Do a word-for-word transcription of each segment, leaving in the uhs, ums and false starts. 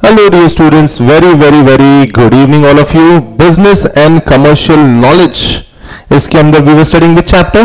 Hello dear students, very very very good evening all of you. Business and commercial knowledge. इसके अंदर we were studying which chapter?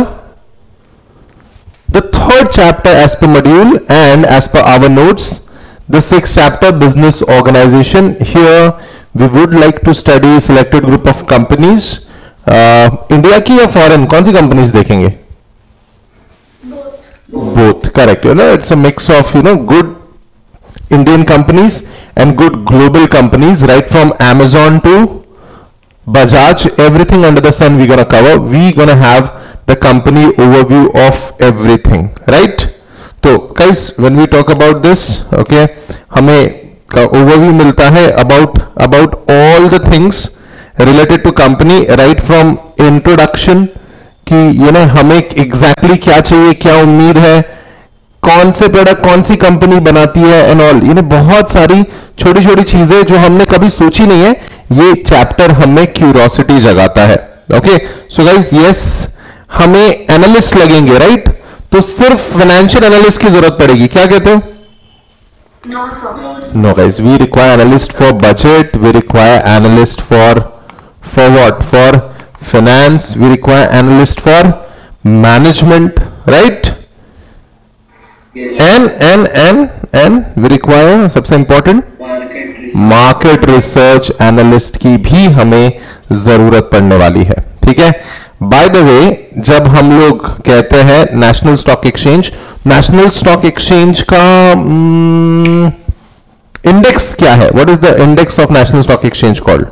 The third chapter as per module and as per our notes. The sixth chapter, business organization. Here we would like to study selected group of companies. uh, India की या foreign, कौन सी companies देखेंगे? Both. Both, correct. You know, it's a mix of you know good Indian companies and good global companies, right from Amazon to Bajaj, everything under the sun we're gonna cover. We're gonna have the company overview of everything, right? So guys, when we talk about this, okay, हमें का overview मिलता है about about all the things related to company, right from introduction कि ये ना हमें exactly क्या चाहिए, क्या उम्मीद है, कौन से प्रोडक्ट कौन सी कंपनी बनाती है एंड ऑल, ये बहुत सारी छोटी छोटी चीजें जो हमने कभी सोची नहीं है, ये चैप्टर हमें क्यूरियोसिटी जगाता है. ओके सो गाइस, यस हमें एनालिस्ट लगेंगे, राइट right? तो सिर्फ फाइनेंशियल एनालिस्ट की जरूरत पड़ेगी, क्या कहते हो? No sir. No guys, we require analyst for budget, we require analyst for for what, for finance, we require analyst for management, right? and and and and we require सबसे important market research analyst की भी हमें जरूरत पड़ने वाली है. ठीक है. बाय द वे, जब हम लोग कहते हैं national stock exchange, national stock exchange का इंडेक्स hmm, क्या है? What is the index of national stock exchange called?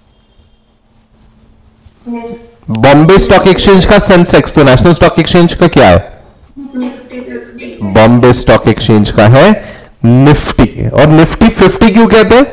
Bombay stock exchange का सेंसेक्स. तो नेशनल स्टॉक एक्सचेंज का क्या है? बॉम्बे स्टॉक एक्सचेंज का है निफ्टी. और निफ्टी फिफ्टी क्यों कहते हैं?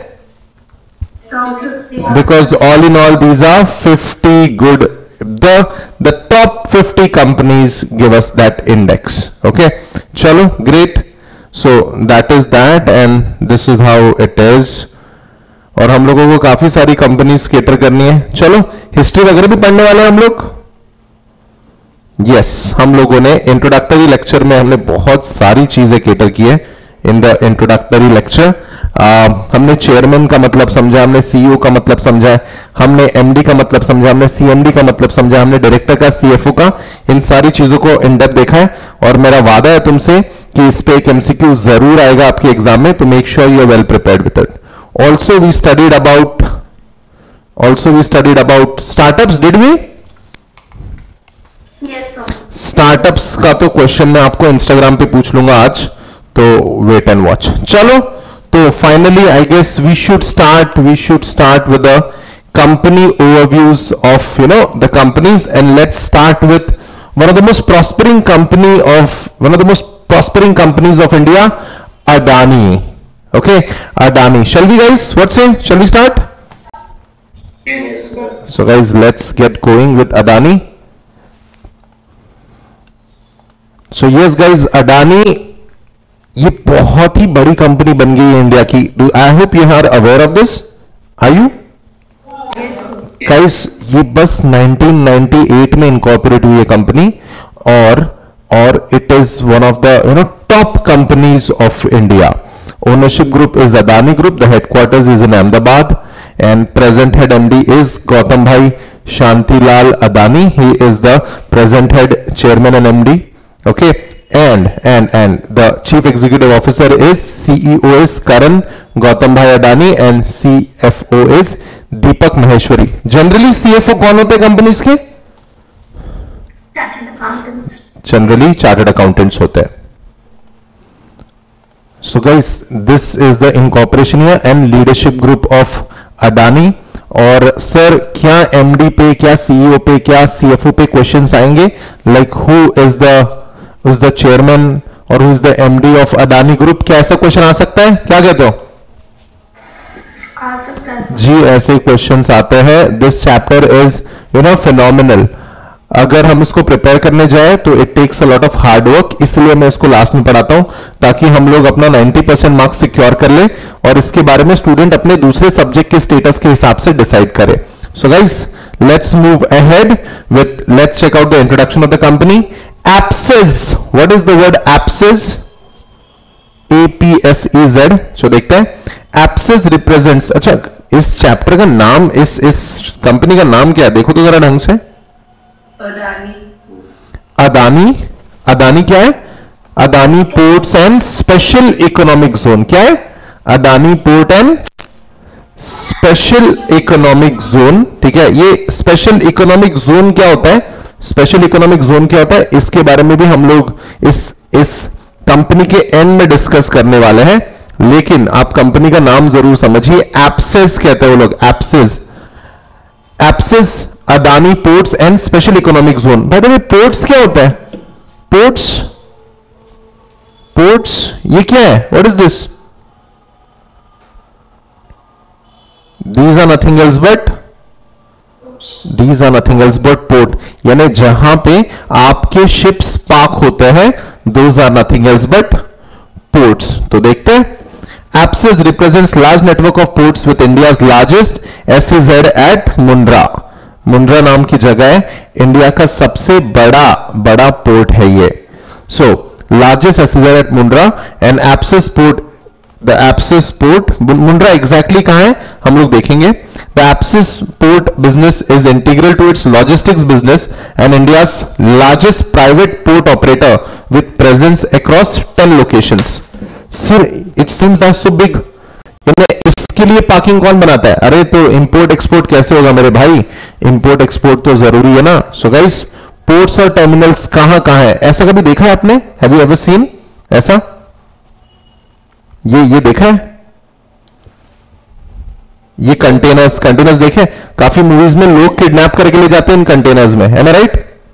Because all in all these are fifty good, the the top fifty companies give us that index. Okay, चलो great. So that is that and this is how it is. और हम लोगों को काफी सारी कंपनीज केटर करनी है. चलो हिस्ट्री वगैरह भी पढ़ने वाले हैं हम लोग. यस yes, हम लोगों ने इंट्रोडक्टरी लेक्चर में हमने बहुत सारी चीजें केटर की है. इन द इंट्रोडक्टरी लेक्चर हमने चेयरमैन का मतलब समझा, हमने सीईओ का मतलब समझा, हमने एमडी का मतलब समझा, हमने सीएमडी का मतलब समझा, हमने डायरेक्टर का, सीएफओ का, इन सारी चीजों को इन डेप्थ देखा है. और मेरा वादा है तुमसे कि इस पे एक एमसीक्यू जरूर आएगा आपके एग्जाम में, तो make sure you are well prepared with it. Also we studied about also we studied about startups. Did we? Startups yes, का तो क्वेश्चन मैं आपको इंस्टाग्राम पे पूछ लूंगा आज, तो वेट एंड वॉच. चलो, तो finally I guess we should start we should start with the company overviews of you know the companies. And let's start with one of the most prospering company of one of the most prospering companies of India, Adani. Okay, Adani. Shall we guys, what say, shall we start? So guys, let's get going with Adani. So yes guys, Adani ये बहुत ही बड़ी company बन गई है India की. Do I hope you are aware of this. Are you guys? ये बस nineteen ninety eight में इनकॉर्पोरेट हुई है कंपनी, और और it is one of the you know top companies of India. Ownership group is Adani group. The headquarters is in Ahmedabad and present head MD is Gautam bhai Shantilal Adani. He is the present head chairman and MD. Okay, and and and the chief executive officer is C E O is Karan Gautam Bhai Adani and C F O is Deepak Maheshwari. Generally C F O कौन होते हैं companies के? Chartered accountants. Generally chartered accountants होते हैं. So guys, this is the incorporation here and leadership group of Adani. और sir क्या MD पे, क्या सीईओ पे, क्या सीएफओ पे क्वेश्चंस आएंगे? Like who is the Who is the chairman or who is the M D of Adani Group? क्या ऐसा क्वेश्चन आ सकता है? क्या कहते हो? आ सकता है जी, ऐसे क्वेश्चंस आते हैं. This chapter is you know phenomenal. अगर हम इसको प्रिपेयर करने जाए तो it takes a lot of hard work, इसलिए मैं इसको लास्ट में पढ़ाता हूं ताकि हम लोग अपना नाइंटी परसेंट मार्क्स सिक्योर कर ले और इसके बारे में स्टूडेंट अपने दूसरे सब्जेक्ट के स्टेटस के हिसाब से डिसाइड करे. So guys, let's move ahead with let's check out the introduction of the company. Apses. What is the word apses? A P S E Z. जो देखते हैं एप्सिस रिप्रेजेंट्स, अच्छा इस चैप्टर का नाम, इस इस कंपनी का नाम क्या है देखो तो जरा ढंग से। अदानी। अदानी, अदानी क्या है? Adani ports and special economic zone. क्या है? Adani port and special economic zone. ठीक है, ये स्पेशल इकोनॉमिक जोन क्या होता है? स्पेशल इकोनॉमिक जोन क्या होता है इसके बारे में भी हम लोग इस इस कंपनी के एंड में डिस्कस करने वाले हैं, लेकिन आप कंपनी का नाम जरूर समझिए। एप्सिस कहते हैं वो लोग, APSEZ. APSEZ Adani ports and special economic zone. भाई देखिए पोर्ट्स क्या होता है? पोर्ट्स, पोर्ट्स ये क्या है? What is this? These are nothing else but these are nothing else but port, यानी जहां पे आपके शिप्स पार्क होते हैं, those are nothing else but ports। तो देखते हैं, Apsis represents large network of ports with India's largest S E Z at Mundra. Mundra नाम की जगह है, इंडिया का सबसे बड़ा बड़ा पोर्ट है ये। So largest S E Z at Mundra and Apsis port, the APSEZ port Mundra exactly कहां है हम लोग देखेंगे। The APSEZ port business is integral to its logistics business and India's largest private port operator with presence across ten locations. Sir it seems that so big, इसके लिए parking कौन बनाता है? अरे तो इंपोर्ट एक्सपोर्ट कैसे होगा मेरे भाई? इंपोर्ट एक्सपोर्ट तो जरूरी है ना। सो गाइस पोर्ट्स और टर्मिनल्स कहां कहां है? ऐसा कभी देखा है आपने? हैव यू एवर सीन ऐसा? ये ये देखा है? ये कंटेनर्स, कंटेनर्स देखे? काफी मूवीज में लोग किडनैप करके ले जाते हैं इन कंटेनर्स में, है ना? Right?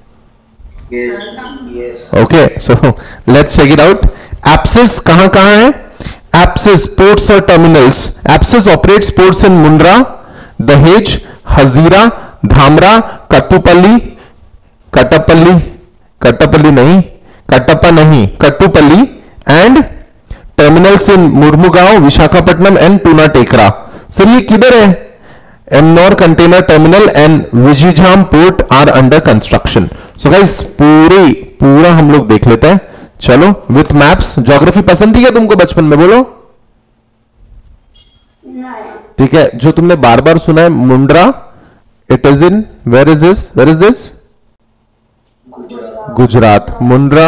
Okay, so let's check it out. APSEZ कहां कहां है? एप्सिस पोर्ट्स और terminals. APSEZ operates ports in Mundra, Dahej, Hazira, Dhamra, Kattupalli, Kattupalli, Kattupalli नहीं, कट्टप्पा नहीं, Kattupalli and terminals in Mormugao, Visakhapatnam and Tuna Tekra. Sir ये किधर है? Ennore container terminal and Vizhinjam port are under construction. So guys पूरी पूरा हम लोग देख लेते हैं, चलो विथ मैप्स। ज्योग्राफी पसंद थी क्या तुमको बचपन में? बोलो। ठीक है, जो तुमने बार बार सुना है Mundra, it is in, where is this? Where is this? Gujarat. Mundra,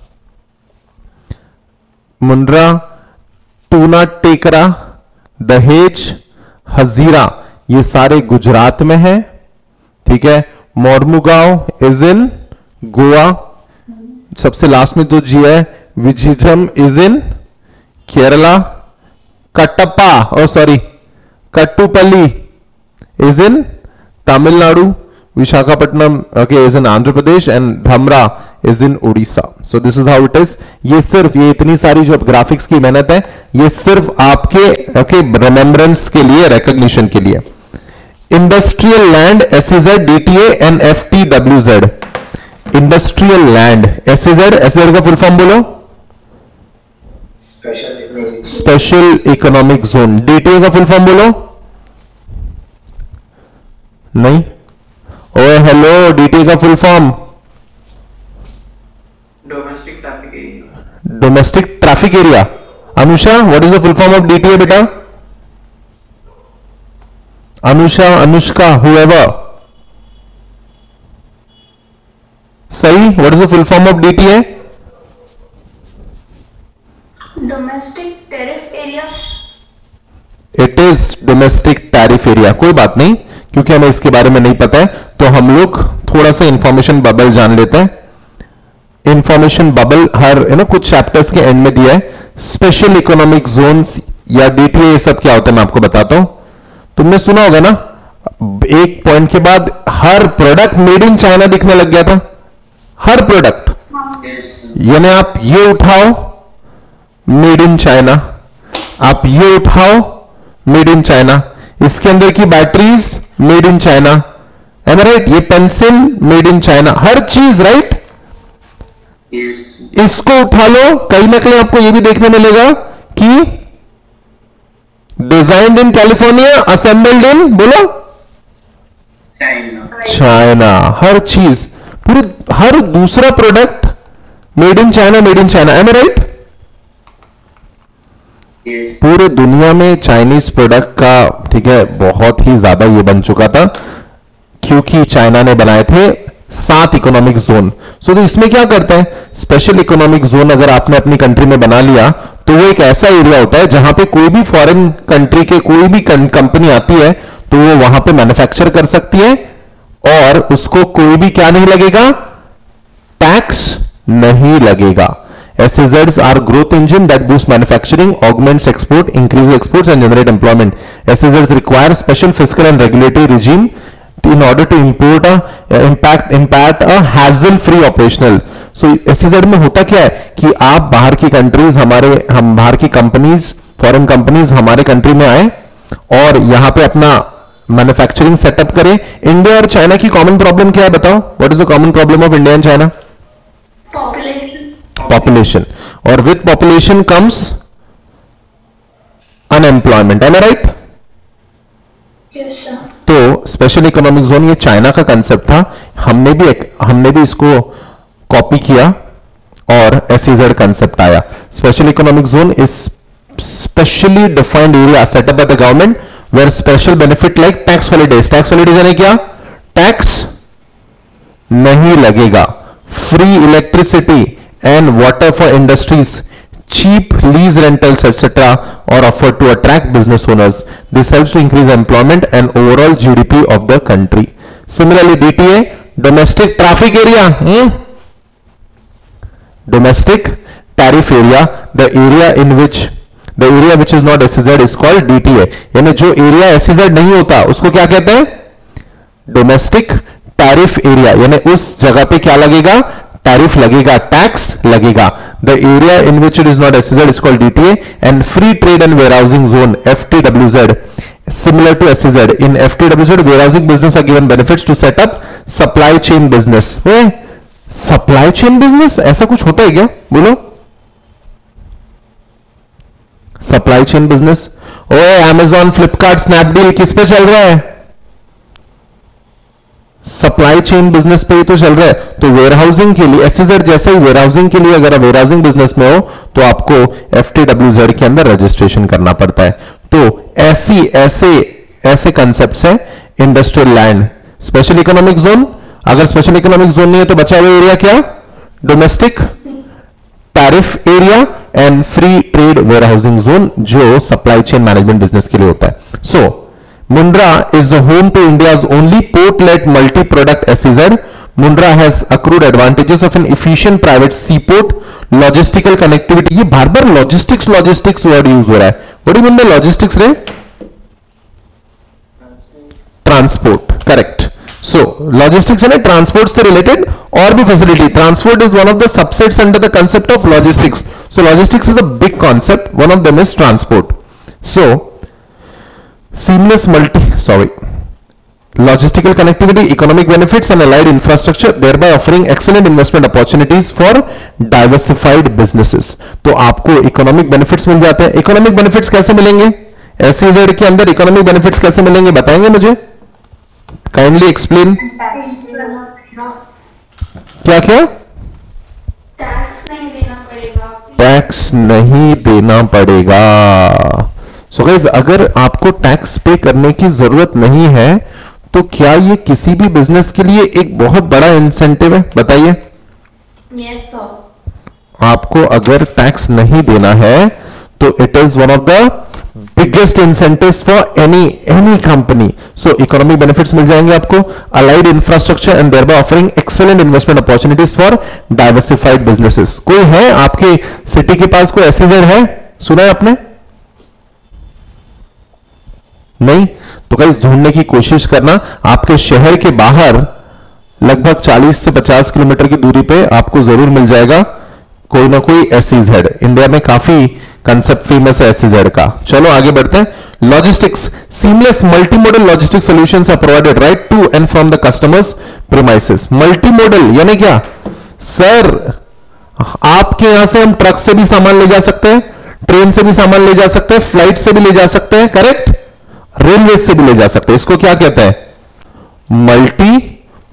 Mundra, Tuna Tekra, Dahej, Hazira, ये सारे गुजरात में है। ठीक है, मोर्मुगांव इज इन गोवा, सबसे लास्ट में तो जी है। विजिझम इज इन केरला, कट्टप्पा और sorry Kattupalli is in Tamil Nadu, Visakhapatnam okay is in Andhra Pradesh and Dhamra is in Orissa. So this is how it is. ये सिर्फ ये इतनी सारी जो ग्राफिक्स की मेहनत है ये सिर्फ आपके ओके रिमेम्बरेंस के लिए, रिकॉग्निशन के लिए। Industrial land SEZ, DTA and FTWZ. Industrial land SEZ, SEZ का फुल फॉर्म बोलो। Special economic zone. डीटीए का फुल फॉर्म बोलो। नहीं, ओए हेलो, डीटीए का full form? Domestic traffic area. Domestic traffic area. Anusha what is the full form of DTA बेटा? Anusha, Anushka, whoever सही। What is the full form of DTA? Domestic tariff area. It is domestic tariff area. कोई बात नहीं, क्योंकि हमें इसके बारे में नहीं पता है तो हम लोग थोड़ा सा इंफॉर्मेशन बबल जान लेते हैं। इंफॉर्मेशन बबल हर यू नो कुछ चैप्टर्स के एंड में दिया है। स्पेशल इकोनॉमिक जोन्स या डीटीए ये सब क्या होता है मैं आपको बताता हूं। तुमने सुना होगा ना, एक पॉइंट के बाद हर प्रोडक्ट मेड इन चाइना दिखने लग गया था। हर प्रोडक्ट, यानी आप ये उठाओ मेड इन चाइना, आप ये उठाओ मेड इन चाइना, इसके अंदर की batteries made in China, am right? ये पेंसिल मेड इन चाइना, हर चीज राइट। इसको उठा लो, कहीं ना कहीं आपको ये भी देखने मिलेगा कि designed in California, assembled in बोलो चाइना। चाइना। हर चीज, पूरे हर दूसरा product made in China, made in China, am right? Yes. पूरे दुनिया में चाइनीज प्रोडक्ट का, ठीक है, बहुत ही ज्यादा ये बन चुका था क्योंकि चाइना ने बनाए थे सात इकोनॉमिक जोन। सो तो इसमें क्या करते हैं, स्पेशल इकोनॉमिक जोन अगर आपने अपनी कंट्री में बना लिया तो वो एक ऐसा एरिया होता है जहां पे कोई भी फॉरेन कंट्री के कोई भी कंपनी आती है तो वो वहां पे मैन्युफैक्चर कर सकती है और उसको कोई भी क्या नहीं लगेगा, टैक्स नहीं लगेगा। S E Zs are growth engine that boost manufacturing, augments export, increases exports and generate employment. S E Zs require special fiscal and regulatory regime in order to import a uh, impact impact a hassle-free operational. So S E Z में होता क्या है कि आप बाहर की countries, हमारे हम बाहर की कंपनीज, फॉरेन कंपनीज हमारे कंट्री में आए और यहां पे अपना मैन्युफैक्चरिंग सेटअप करें। इंडिया और चाइना की कॉमन प्रॉब्लम क्या है बताओ? What is the common problem of India and China? Population. Population. और with population comes unemployment, am I right? Yes, sir. तो स्पेशल इकोनॉमिक जोन ये चाइना का कंसेप्ट था, हमने भी हमने भी इसको कॉपी किया और एसईजेड कंसेप्ट आया। Special economic zone is specially defined area setup by the government where special benefit like tax holidays, tax holidays यानी क्या, टैक्स नहीं लगेगा, free electricity and water for industries, cheap lease rentals etc are offered to attract business owners. This helps to increase employment and overall G D P of the country. Similarly, D T A, domestic traffic area, hmm? domestic tariff area, the area in which the area which is not S E Z is called D T A. यानी जो area S E Z नहीं होता उसको क्या कहते हैं, domestic tariff area, यानी उस जगह पे क्या लगेगा, टैरिफ लगेगा, टैक्स लगेगा। The area in which it is not S E Z is called D T A and free trade and warehousing zone F T W Z similar to S E Z. In F T W Z warehousing business are given benefits to set up supply chain business. A, supply chain business ऐसा कुछ होता है क्या, बोलो? supply chain business, ओए Amazon, Flipkart, Snapdeal किस पे चल रहा है? सप्लाई चेन बिजनेस पे ही तो चल रहा है। तो वेयरहाउसिंग के लिए एसईजेड जैसे ही वेयरहाउसिंग के लिए अगर आप वेयरहाउसिंग बिजनेस में हो तो आपको एफटीडब्ल्यूजेड के अंदर रजिस्ट्रेशन करना पड़ता है। तो ऐसी ऐसे ऐसे कंसेप्ट्स हैं। Industrial land, special economic zone, अगर स्पेशल इकोनॉमिक जोन नहीं है तो बचा हुआ एरिया क्या, domestic tariff area and free trade warehousing zone जो सप्लाई चेन मैनेजमेंट बिजनेस के लिए होता है। सो so, Mundra is the home to India's only port-led multi-product S E Z. Mundra has accrued advantages of an efficient private seaport, logistical connectivity. ये बार बार logistics logistics word use हो रहा है। What do you mean by logistics रे? Transport, correct. So logistics है ना, transport से related और भी facility. Transport is one of the subsets under the concept of logistics. So logistics is a big concept. One of them is transport. So seamless multi sorry logistical connectivity, economic benefits and allied infrastructure, thereby offering excellent investment opportunities for diversified businesses. तो आपको economic benefits मिल जाते हैं। Economic benefits कैसे मिलेंगे, SEZ के अंदर economic benefits कैसे मिलेंगे बताएंगे मुझे, काइंडली एक्सप्लेन। क्या क्या, टैक्स नहीं देना पड़ेगा, टैक्स नहीं देना पड़ेगा। सो so गाइस, अगर आपको टैक्स पे करने की जरूरत नहीं है तो क्या ये किसी भी बिजनेस के लिए एक बहुत बड़ा इंसेंटिव है, बताइए। Yes sir. आपको अगर टैक्स नहीं देना है तो it is one of the biggest incentives for any any company. So economic benefits मिल जाएंगे आपको, allied infrastructure and thereby offering excellent investment opportunities for diversified businesses. कोई है आपके सिटी के पास कोई एसईजेड है, सुना है आपने? नहीं? तो गाइस ढूंढने की कोशिश करना, आपके शहर के बाहर लगभग चालीस से पचास किलोमीटर की दूरी पे आपको जरूर मिल जाएगा कोई ना कोई एसईजेड। इंडिया में काफी कंसेप्ट फेमस है एसईजेड का। चलो आगे बढ़ते हैं। Logistics, seamless multimodal logistic solutions are provided right to and from the customers premises. Multimodal यानी क्या सर, आपके यहां से हम ट्रक से भी सामान ले जा सकते हैं, ट्रेन से भी सामान ले जा सकते हैं, फ्लाइट से भी ले जा सकते हैं, करेक्ट, रेलवे से भी ले जा सकते हैं। इसको क्या कहते हैं, multi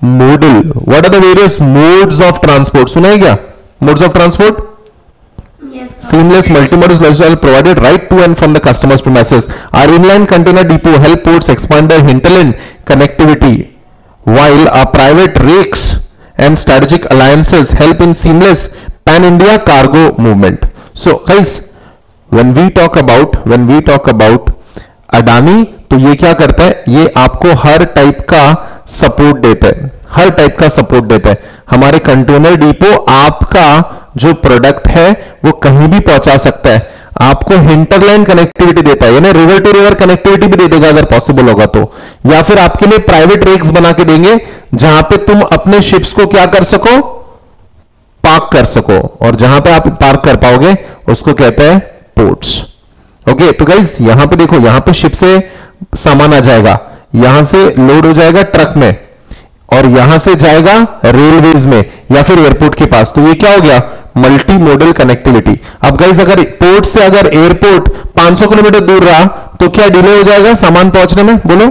modal. What are the various modes of transport, सुना है क्या, modes of transport? Yes, sir. Seamless multimodal solution provided right to and from the customer's premises. Our inline container depot help ports expand their hinterland connectivity, while our private rakes and strategic alliances help in seamless pan-India cargo movement. So guys, when we talk about when we talk about Adani, तो ये क्या करता है, ये आपको हर type का support देता है, हर टाइप का सपोर्ट देता है. हमारे कंटेनर डिपो आपका जो प्रोडक्ट है वो कहीं भी पहुंचा सकता है, आपको हिंटरलैंड कनेक्टिविटी देता है, यानी रिवर टू रिवर कनेक्टिविटी भी दे देगा अगर पॉसिबल होगा तो, या फिर आपके लिए प्राइवेट रेक्स बना के देंगे जहां पे तुम अपने शिप्स को क्या कर सको, पार्क कर सको, और जहां पे आप पार्क कर पाओगे उसको कहते हैं पोर्ट्स. ओके, तो गाइस यहां पे देखो, यहां पे शिप से सामान आ जाएगा, यहां से लोड हो जाएगा ट्रक में, और यहां से जाएगा रेलवेज में या फिर एयरपोर्ट के पास. तो ये क्या हो गया, मल्टी मोडल कनेक्टिविटी. अब गाइस अगर पोर्ट से अगर एयरपोर्ट पाँच सौ किलोमीटर दूर रहा तो क्या डिले हो जाएगा सामान पहुंचने में, बोलो.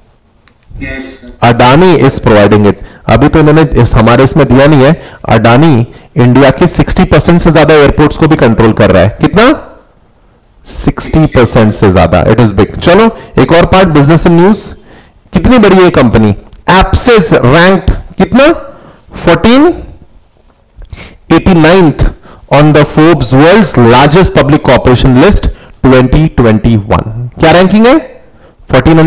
Adani is providing it. अभी तो इन्होंने इस हमारे इसमें दिया नहीं है, अडानी इंडिया के साठ परसेंट से ज्यादा एयरपोर्ट्स को भी कंट्रोल कर रहा है. कितना, साठ परसेंट से ज्यादा. It is big. चलो एक और पार्ट, बिजनेस एंड न्यूज. कितनी बड़ी है कंपनी, एप्सिस रैंक्ड कितना, fourteen eighty ninth on the Forbes world's largest public corporation list twenty twenty one. क्या रैंकिंग है, फोर्टीन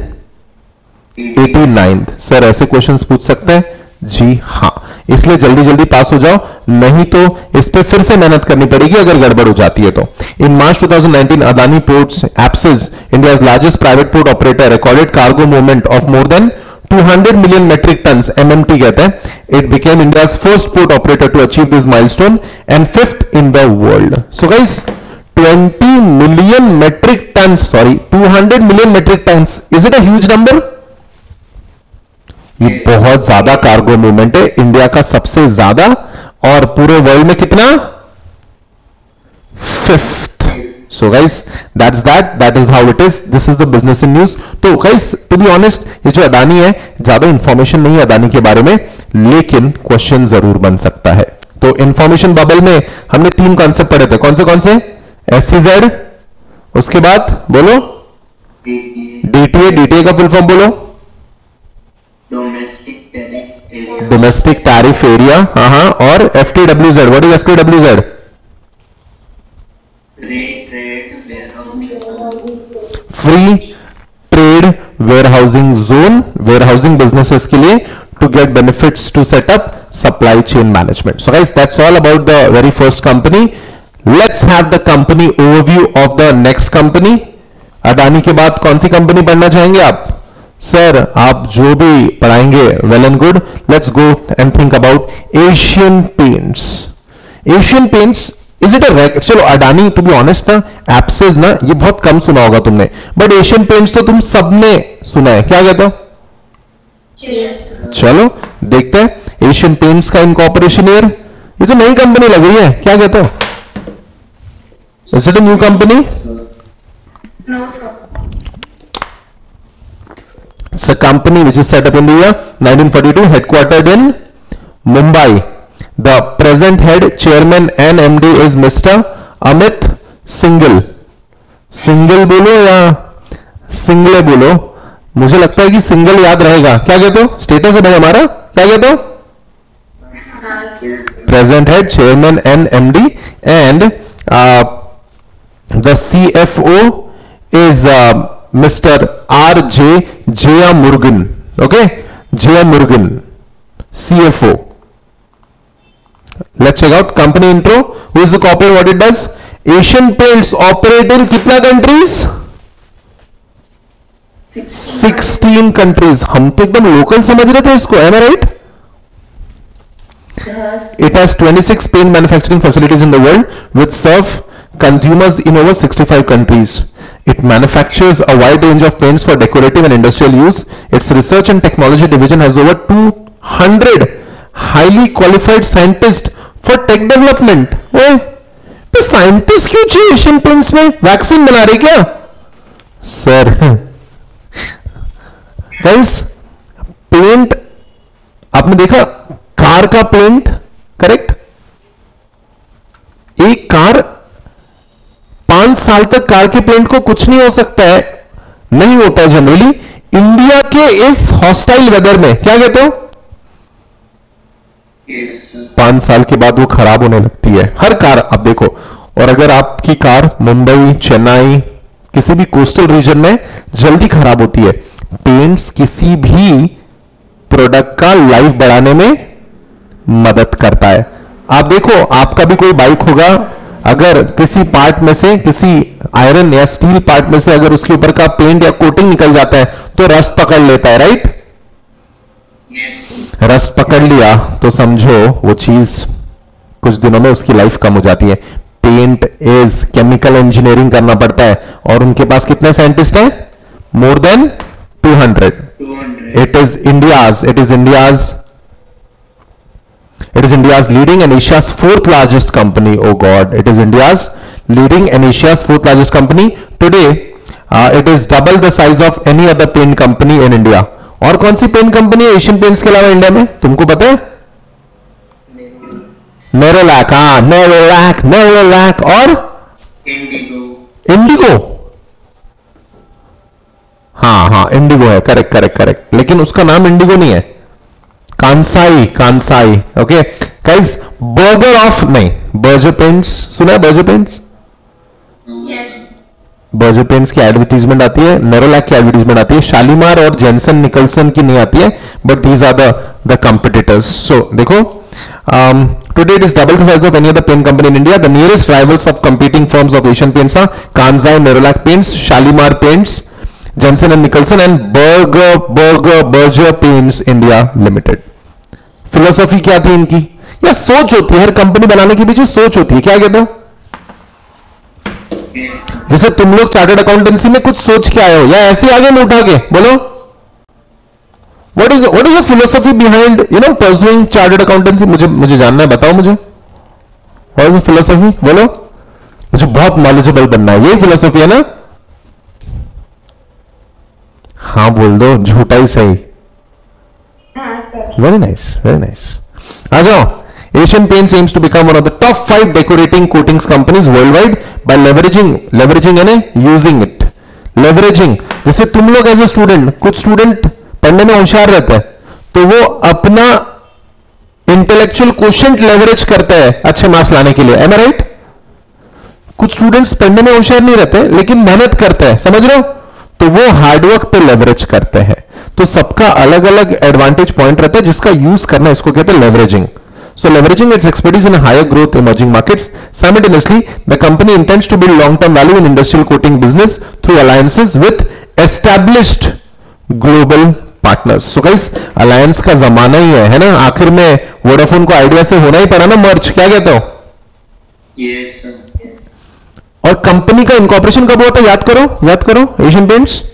एटी नाइन्थ. सर ऐसे क्वेश्चंस पूछ सकते हैं, जी हां, इसलिए जल्दी जल्दी पास हो जाओ, नहीं तो इस पे फिर से मेहनत करनी पड़ेगी अगर गड़बड़ हो जाती है तो. In March twenty nineteen Adani ports APSEZ, India's largest private port operator, recorded cargo movement of more than two hundred million metric tons, MMT कहते हैं. It became India's first port operator to achieve this milestone and fifth in the world. So guys twenty million metric tons, sorry two hundred million metric tons, is it a huge number? ये बहुत ज्यादा cargo movement है, India का सबसे ज्यादा, और पूरे world में कितना, fifth. So guys that's that that is how it is. This is the business in news. तो गाइस टू बी ऑनेस्ट, ये जो अडानी है, ज्यादा इंफॉर्मेशन नहीं है अडानी के बारे में, लेकिन क्वेश्चन जरूर बन सकता है. तो इंफॉर्मेशन बबल में हमने तीन कॉन्सेप्ट पढ़े थे, कौन से कौन से, एससीजेड, उसके बाद बोलो डीटीए, डीटीए का फुल फॉर्म बोलो, डोमेस्टिक टैरिफ एरिया. हाँ हाँ, और F T W Z, what is F T W Z, free trade warehousing zone, warehousing businesses के लिए to get benefits to set up supply chain management. So guys that's all about the very first company. Let's have the company overview of the next company. Adani के बाद कौन सी company पढ़ना चाहेंगे आप? Sir आप जो भी पढ़ाएंगे well and good. Let's go and think about Asian Paints. Asian Paints, is it a, चलो अडानी टू बी ऑनेस्ट ना, एप्सिस ना, ये बहुत कम सुना होगा तुमने, बट एशियन पेंट्स तो तुम सबने सुना है. क्या कहते हो? Yes. चलो देखते हैं एशियन पेंट्स का इनकॉर्पोरेशन ईयर. ये तो नई कंपनी लग रही है, क्या कहते हो? Is it a new company? No, sir. It's a company which is set up in the year nineteen forty-two, headquartered in Mumbai. The present head, chairman and M D is Mister Amit Singhal. Singhal बोलो या सिंगले बोलो, मुझे लगता है कि single याद रहेगा. क्या कहते हो? स्टेटस है भाई हमारा, क्या कहते हो? Present head, chairman and M D, and uh, the C F O is uh, Mister R J Jeyamurugan. Okay, Jeyamurugan, C F O. Let's check out company intro. Who is the corporate? What it does? Asian Paints operate in कितना countries? sixteen countries. हम तो एकदम local समझ रहे थे इसको, am I right? It has twenty-six paint manufacturing facilities in the world which serve consumers in over sixty-five countries. It manufactures a wide range of paints for decorative and industrial use. Its research and technology division has over two hundred highly qualified scientists for tech development. ओए, तो scientist क्यों चाहिए Asian paints में? Vaccine बना रहे क्या sir? Guys paint आपने देखा, कार का पेंट, करेक्ट, एक कार, पांच साल तक कार के पेंट को कुछ नहीं हो सकता है, नहीं होता है जनरली। इंडिया के इस हॉस्टाइल वेदर में क्या कहते हो, पांच साल के बाद वो खराब होने लगती है हर कार, आप देखो। और अगर आपकी कार मुंबई, चेन्नई, किसी भी कोस्टल रीजन में जल्दी खराब होती है। पेंट्स किसी भी प्रोडक्ट का लाइफ बढ़ाने में मदद करता है। आप देखो, आपका भी कोई बाइक होगा, अगर किसी पार्ट में से, किसी आयरन या स्टील पार्ट में से अगर उसके ऊपर का पेंट या कोटिंग निकल जाता है तो रस्ट पकड़ लेता है, राइट? रस्ट पकड़ लिया तो समझो वो चीज कुछ दिनों में उसकी लाइफ कम हो जाती है। पेंट इज केमिकल इंजीनियरिंग करना पड़ता है, और उनके पास कितने साइंटिस्ट हैं? More than two hundred. It is India's it is India's It is India's leading and Asia's fourth largest company. Oh God, it is India's leading and Asia's fourth largest company. Today, uh, it is double the size of any other paint company in India. और कौन सी paint company है Asian Paints के अलावा India में, तुमको पता है? नेरोलैक, हाँ नेरोलैक, नेरोलैक और इंडिगो। इंडिगो, हाँ हाँ इंडिगो है, करेक्ट करेक्ट करेक्ट, लेकिन उसका नाम इंडिगो नहीं है, Kansai, Kansai. Okay guys, burger off नहीं, बर्जर पेंट्स सुना है? Berger Paints, Yes. Berger Paints की एडवर्टीजमेंट आती है, नेरोलैक की एडवर्टीजमेंट आती है, शालीमार और जेनसन निकलसन की नहीं आती है, but these are the the competitors. So देखो, today it is double the size of any other paint company in India. The nearest rivals of competing firms of Asian Paints are Kansai, Nerolac Paints, Shalimar Paints, Jenson and Nicholson and burger burger Berger Paints India Limited. Philosophy क्या थी इनकी, या सोच होती है, हर company बनाने के पीछे सोच होती है, क्या कहते हो? जैसे तुम लोग चार्टर्ड अकाउंटेंसी में कुछ सोच के आए हो, या ऐसे आगे में उठा के बोलो, what is what is the philosophy behind you know pursuing chartered accountancy? मुझे मुझे जानना है, बताओ मुझे, व्हाट इज द फिलोसॉफी? बोलो, मुझे बहुत नॉलेजेबल बनना है, यही फिलोसॉफी है ना? हाँ बोल दो, झूठा ही सही। हाँ sir. Very nice, very nice. आ जाओ। Asian Paints aims to become one of the top five decorating coatings companies worldwide by leveraging leveraging यानी using it, leveraging। जैसे तुम लोग एज ए स्टूडेंट, कुछ स्टूडेंट पढ़ने में होशियार रहता है तो वो अपना इंटेलेक्चुअल क्वोशिएंट लेवरेज करता है अच्छे मार्क्स लाने के लिए, एम आई राइट? कुछ स्टूडेंट्स पढ़ने में होशियार नहीं रहते लेकिन मेहनत करते हैं, समझ रहे हो? तो वो हार्डवर्क पे लेवरेज करते हैं। तो सबका अलग अलग एडवांटेज पॉइंट रहता है जिसका यूज करना, इसको कहते हैं leveraging. So leveraging its expertise in a higher growth emerging markets, simultaneously the company intends to build long-term value in industrial coating business through alliances with established global partners. So guys, alliance का जमाना ही है, है ना? आखिर में Vodafone को idea से होना ही पड़ा ना मर्ज, क्या कहते हो? Yes, sir. और कंपनी का इनकॉर्पोरेशन कब हुआ था, याद करो, याद करो, एशियन पेंट्स।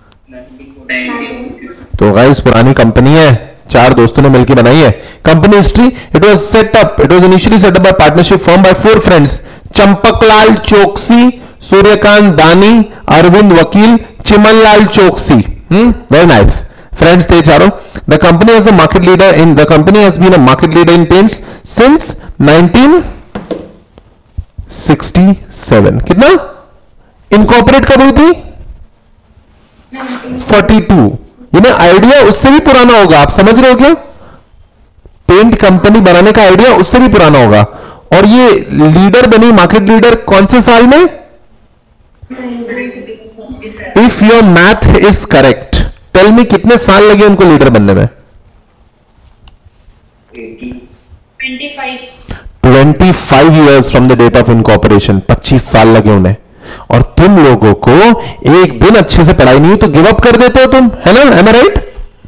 तो गाइस पुरानी कंपनी है, चार दोस्तों ने मिलकर बनाई है। Company history, it was set up it was initially set up by partnership form by four friends, Champaklal Choksey, Suryakant दानी, अरविंद वकील, चिमनलाल चौकसी। हम्म वेरी नाइस, फ्रेंड्स थे चारों। The company has a market leader in the company has been a market leader in paints since nineteen sixty seven. कितना? Incorporate कब हुई थी? Forty two. यानी आइडिया उससे भी पुराना होगा, आप समझ रहे हो क्या? पेंट कंपनी बनाने का आइडिया उससे भी पुराना होगा। और ये लीडर बनी, मार्केट लीडर कौन से साल में? If your math is correct, tell me कितने साल लगे उनको लीडर बनने में? Twenty five years from the date of incorporation, पच्चीस साल लगे उन्हें। और तुम लोगों को एक दिन अच्छे से पढ़ाई नहीं हुई तो गिव अप कर देते हो तुम, है ना? M I right?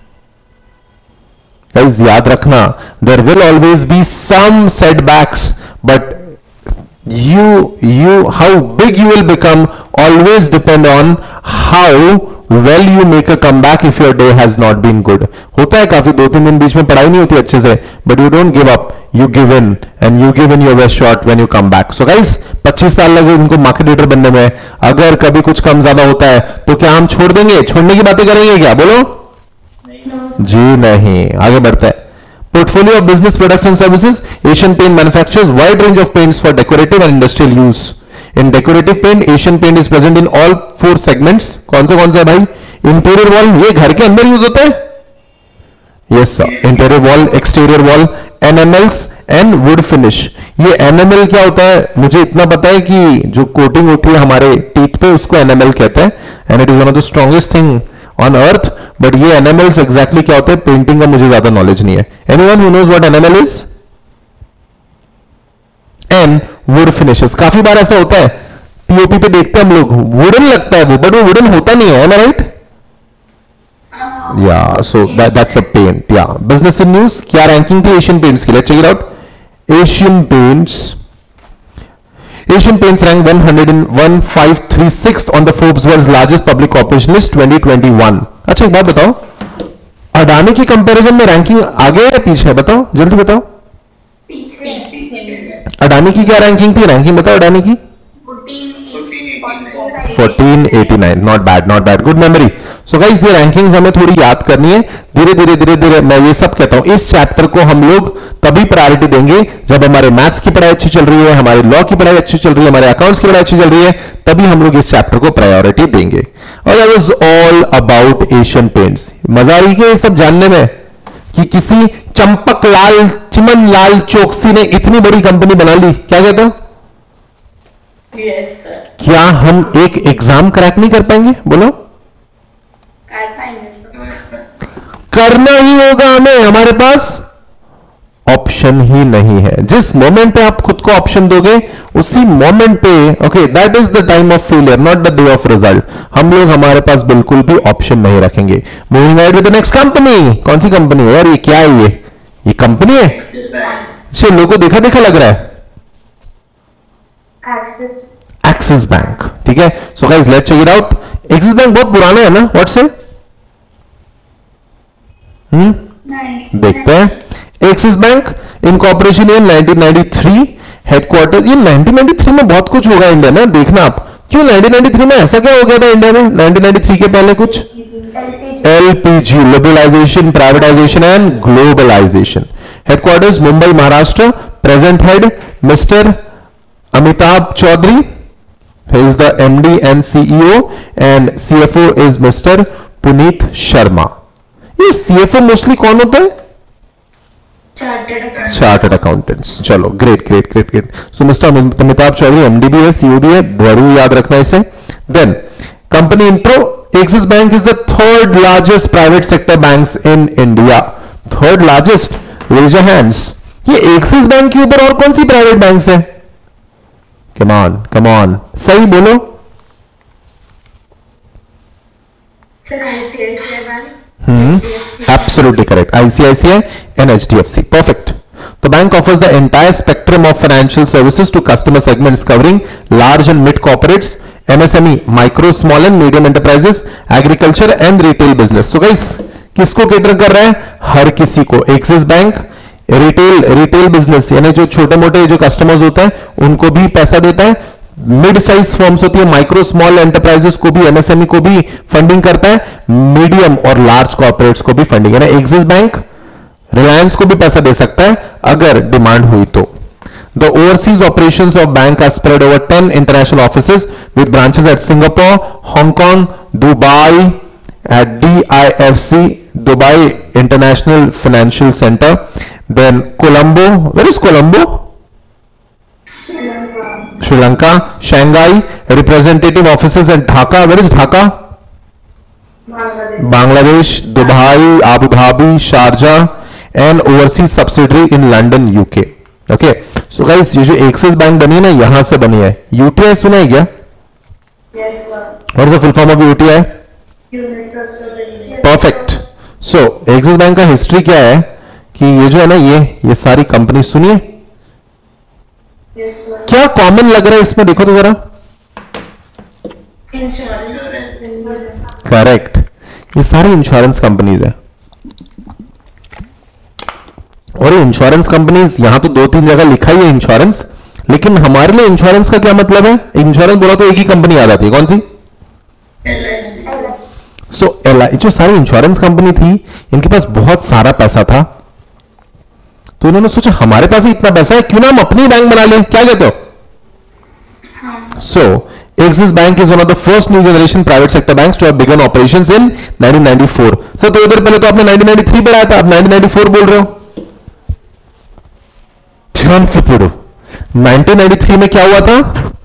गाइस याद रखना, there will always be some setbacks, but you you how big you will become always depend on how well you make a comeback if your day has not been good। होता है काफी, दो तीन दिन बीच में पढ़ाई नहीं होती अच्छे से, but you don't give up, you give in and you give in your best shot when you come back। So guys, पच्चीस साल लगे उनको मार्केट लीडर बनने में। अगर कभी कुछ कम ज्यादा होता है तो क्या हम छोड़ देंगे? छोड़ने की बातें करेंगे क्या? बोलो। No, जी नहीं, आगे बढ़ते हैं। Portfolio of business products and services. Asian Paint manufactures wide range of paints for decorative and industrial use. In decorative paint, Asian Paint is present in all four segments. कौन सा कौन सा है भाई? Interior wall, ये घर के अंदर यूज होता है? Yes sir. Interior wall, exterior wall, enamels and wood finish. ये enamel क्या होता है? मुझे इतना पता है कि जो कोटिंग होती है हमारे टीथ पे उसको enamel कहते हैं, and it is one of the strongest thing on earth. But ये एनिमल्स एग्जैक्टली क्या होते हैं पेंटिंग का मुझे ज्यादा नॉलेज नहीं है. Anyone who knows what enamel is? And wood finishes. काफी बार ऐसा होता है पीओपी पे देखते हैं हम लोग वुडन लगता है वो, बट वो वुडन होता नहीं है. ना right? Yeah so that's a paint. Yeah business in news. क्या रैंकिंग थी एशियन पेंट्स की? Let's check it out. Asian Paints Asian Paints ranked one hundred five hundred thirty-sixth on the Forbes World's Largest Public Corporation List twenty twenty-one. अच्छा एक बात बताओ, अडानी की comparison में ranking आगे है या पीछे है? बताओ जल्दी बताओ. पीछे. अडानी की क्या रैंकिंग थी? रैंकिंग बताओ अडानी की. Fourteen eighty nine. Not bad, not bad. Good memory. So guys ये रैंकिंग्स हमें थोड़ी याद करनी है. धीरे धीरे धीरे धीरे मैं ये सब कहता हूं इस चैप्टर को हम लोग तभी प्रायोरिटी देंगे जब हमारे मैथ्स की पढ़ाई अच्छी चल रही है, हमारे लॉ की पढ़ाई अच्छी चल रही है, हमारे अकाउंट्स की पढ़ाई अच्छी चल रही है, तभी हम लोग इस चैप्टर को प्रायोरिटी देंगे. और that was all about Asian Paints. मजा आ रही है ये सब जानने में कि किसी चंपक लाल चिमन लाल चौकसी ने इतनी बड़ी कंपनी बना ली. क्या कहते हो? Yes, sir. क्या हम एक एग्जाम क्रैक नहीं कर पाएंगे? बोलो. कर पाएंगे सर. करना ही होगा हमें. हमारे पास ऑप्शन ही नहीं है. जिस मोमेंट पे आप खुद को ऑप्शन दोगे उसी मोमेंट पे, okay, that is the time of failure, not the day of result. हम लोग हमारे पास बिल्कुल भी ऑप्शन नहीं रखेंगे. Moving ahead with the next company. कौन सी कंपनी है यार? ये क्या है? ये ये कंपनी है. से लोगों को देखा देखा लग रहा है. Access. Axis Bank. ठीक है. So guys let's check it out. Axis Bank बहुत पुराना है ना? व्हाट से? हम्म नहीं. देखते हैं. Axis Bank incorporation in nineteen ninety three. Headquarter. ये नाइनटीन नाइंटी थ्री में बहुत कुछ होगा इंडिया में. देखना आप क्यों नाइनटीन नाइंटी थ्री में ऐसा क्या हो गया था इंडिया में नाइनटीन नाइंटी थ्री के पहले कुछ? LPG, liberalisation, privatisation and globalisation. Headquarters Mumbai Maharashtra. Present head mister Amitabh Chaudhary, he is the M D and C E O, and C F O is Mister Puneet Sharma. ये C F O mostly कौन होता है? Chartered. Chartered accountants. चलो great great great great. So mister Amitabh Chaudhary MD भी है, CEO भी है, जरूर याद रखना इसे. Then company intro. Axis Bank is the third largest private sector banks in India. Third largest. Raise your hands. ये एक्सिस बैंक के ऊपर और कौन सी प्राइवेट बैंक्स है? Come on, come on. सही बोलो. Sir, I C I C I Bank. Hmm. Absolutely correct. I C I C I and H D F C. Perfect. The bank offers the entire spectrum of financial services to customer segments covering large and mid corporates, M S M E, micro, small and medium enterprises, agriculture and retail business. So guys, किसको cater कर रहा है? हर किसी को. Axis Bank retail retail business यानी जो छोटे मोटे जो कस्टमर्स होते हैं उनको भी पैसा देता है. मिड साइज फर्म्स होती है, माइक्रो स्मॉल एंटरप्राइजेस को भी, एमएसएमई को भी फंडिंग करता है. मीडियम और लार्ज कॉर्पोरेट्स को भी फंडिंग. यानी एक्सिस बैंक रिलायंस को भी पैसा दे सकता है अगर डिमांड हुई तो. The overseas operations of bank are spread over ten international offices with branches at Singapore, Hong Kong, Dubai, at D I F C, Dubai International Financial Center. Then Colombo. Where is Colombo? Sri Lanka. Shanghai. Representative offices at Dhaka. Where is Dhaka? Bangladesh. Bangladesh. Dubai, Abu Dhabi, Sharjah, and overseas subsidiary in London, U K. Okay. So guys, ये जो axis bank बनी है ना, यहां से बनी है. UTI सुना है क्या? Yes, sir. What is the full form of UTI? Unit Trust of India. Perfect. So Axis Bank का हिस्ट्री क्या है कि ये जो है ना ये ये सारी कंपनी सुनिए. Yes, sir. क्या कॉमन लग रहा है इसमें? देखो तो जरा. Insurance. करेक्ट. ये सारी इंश्योरेंस कंपनीज है. और ये इंश्योरेंस कंपनीज यहां तो दो तीन जगह लिखा ही है इंश्योरेंस, लेकिन हमारे लिए इंश्योरेंस का क्या मतलब है? इंश्योरेंस बोला तो एक ही कंपनी आ जाती है. कौन सी? So L I. जो सारी इंश्योरेंस कंपनी थी इनके पास बहुत सारा पैसा था तो उन्होंने सोचा हमारे पास ही इतना पैसा है, क्यों ना हम अपनी बैंक बना लें, क्या कहते हो? So Axis Bank is one of the first new generation private sector banks to have begun operations in nineteen ninety four. Sir तो उधर पहले तो आपने नाइनटीन नाइंटी थ्री पढ़ाया था, आप नाइनटीन नाइंटी फोर बोल रहे हो. ध्यान से पढ़ो. नाइनटीन नाइंटी थ्री में क्या हुआ था?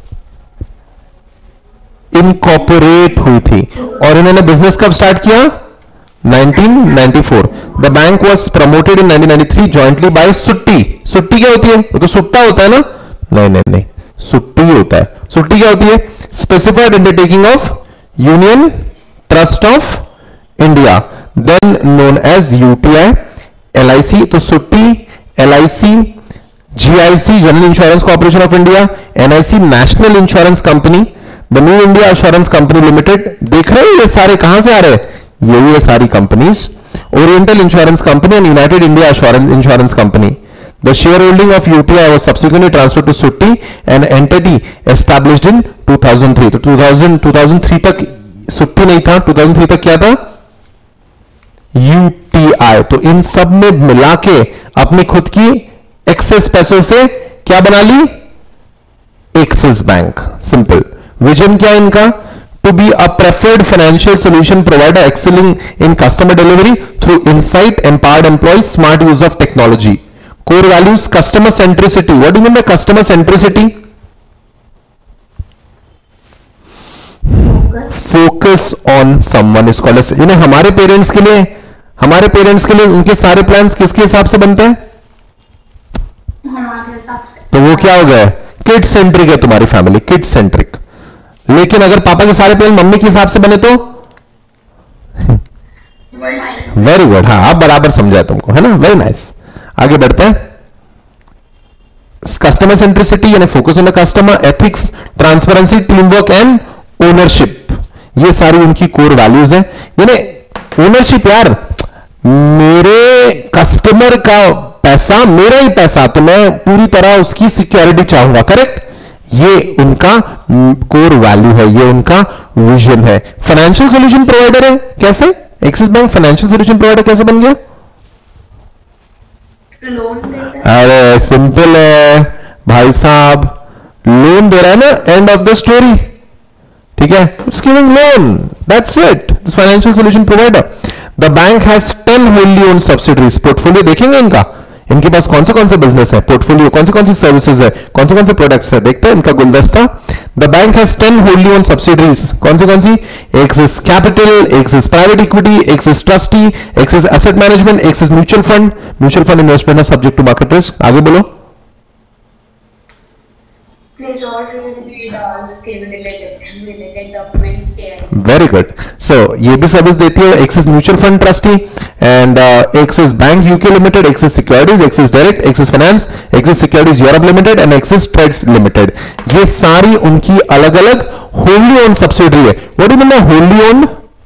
इनकॉर्पोरेट हुई थी. और इन्होंने बिजनेस कब स्टार्ट किया? Nineteen ninety four. The bank was promoted in nineteen ninety three jointly by SUUTI. SUUTI क्या होती है? वो तो सुट्टा होता है ना? नहीं नहीं नहीं, सुट्टी होता है. सुट्टी क्या होती है? Specified undertaking of union trust of India, then known as UTI. LIC, तो SUUTI, LIC, GIC General Insurance Corporation of India, NIC National Insurance Company, the New India Assurance Company Limited. देख रहे हो ये सारे कहां से आ रहे हैं? ये ये सारी companies. Oriental Insurance Company and United India Assurance Insurance Company. The shareholding of U T I was subsequently transferred to Sutti, an entity established in two thousand three. तो two thousand, two thousand three तक SUUTI नहीं था, to thousand three तक क्या था? U T I. तो इन सब में मिला के अपनी खुद की एक्सेस पैसों से क्या बना ली? Axis Bank. सिंपल. विजन क्या इनका? To be a preferred financial solution provider excelling in customer delivery through insight, empowered employees, smart use of technology. Core values: customer centricity. What do you mean by customer centricity? Focus. Focus on someone is called as. इन्हें हमारे parents के लिए, हमारे parents के लिए उनके सारे plans किसके हिसाब से बनते हैं? हमारे हिसाब से. तो वो क्या हो गया? किड सेंट्रिक है तुम्हारी फैमिली, किड सेंट्रिक. लेकिन अगर पापा के सारे प्लान मम्मी के हिसाब से बने तो वेरी गुड. हाँ, आप बराबर समझा तुमको, है ना? Very nice. आगे बढ़ते हैं. कस्टमर सेंट्रिसिटी यानी focus on the customer, ethics, transparency, team work and ownership. ये सारी उनकी कोर वैल्यूज है. यानी ओनरशिप, यार मेरे कस्टमर का पैसा मेरा ही पैसा, तो मैं पूरी तरह उसकी सिक्योरिटी चाहूंगा. करेक्ट. ये उनका कोर वैल्यू है, ये उनका विजन है. फाइनेंशियल सॉल्यूशन प्रोवाइडर है. कैसे? Axis Bank financial solution provider कैसे बन गया? लोन देता है. अरे सिंपल है भाई साहब, लोन दे रहा है ना, एंड ऑफ द स्टोरी. ठीक है, it's giving loan, that's it. Financial solution provider. The bank has ten wholly owned subsidiaries. Portfolio देखेंगे इनका, इनके पास कौन से कौन से बिजनेस है, पोर्टफोलियो कौन से कौन से सर्विसेज है, कौन से कौन से प्रोडक्ट्स है, देखते हैं इनका गुलदस्ता. The bank has ten wholly owned subsidiaries. कौन सी कौन सी? Axis Capital, Axis Private Equity, Axis Trustee, Axis Asset Management, Axis Mutual Fund. Mutual fund investment है सब्जेक्ट टू मार्केट रिस्क. आगे बोलो. Please all read. Read all scheme related related documents there. Very good. So ये भी service देती है Axis Mutual Fund Trustee and Axis Bank UK Limited, Axis Securities, Axis Direct, Axis Finance, Axis Securities Europe Limited and Axis Trades Limited. ये सारी उनकी अलग अलग wholly own subsidiary है. What do you mean by wholly own?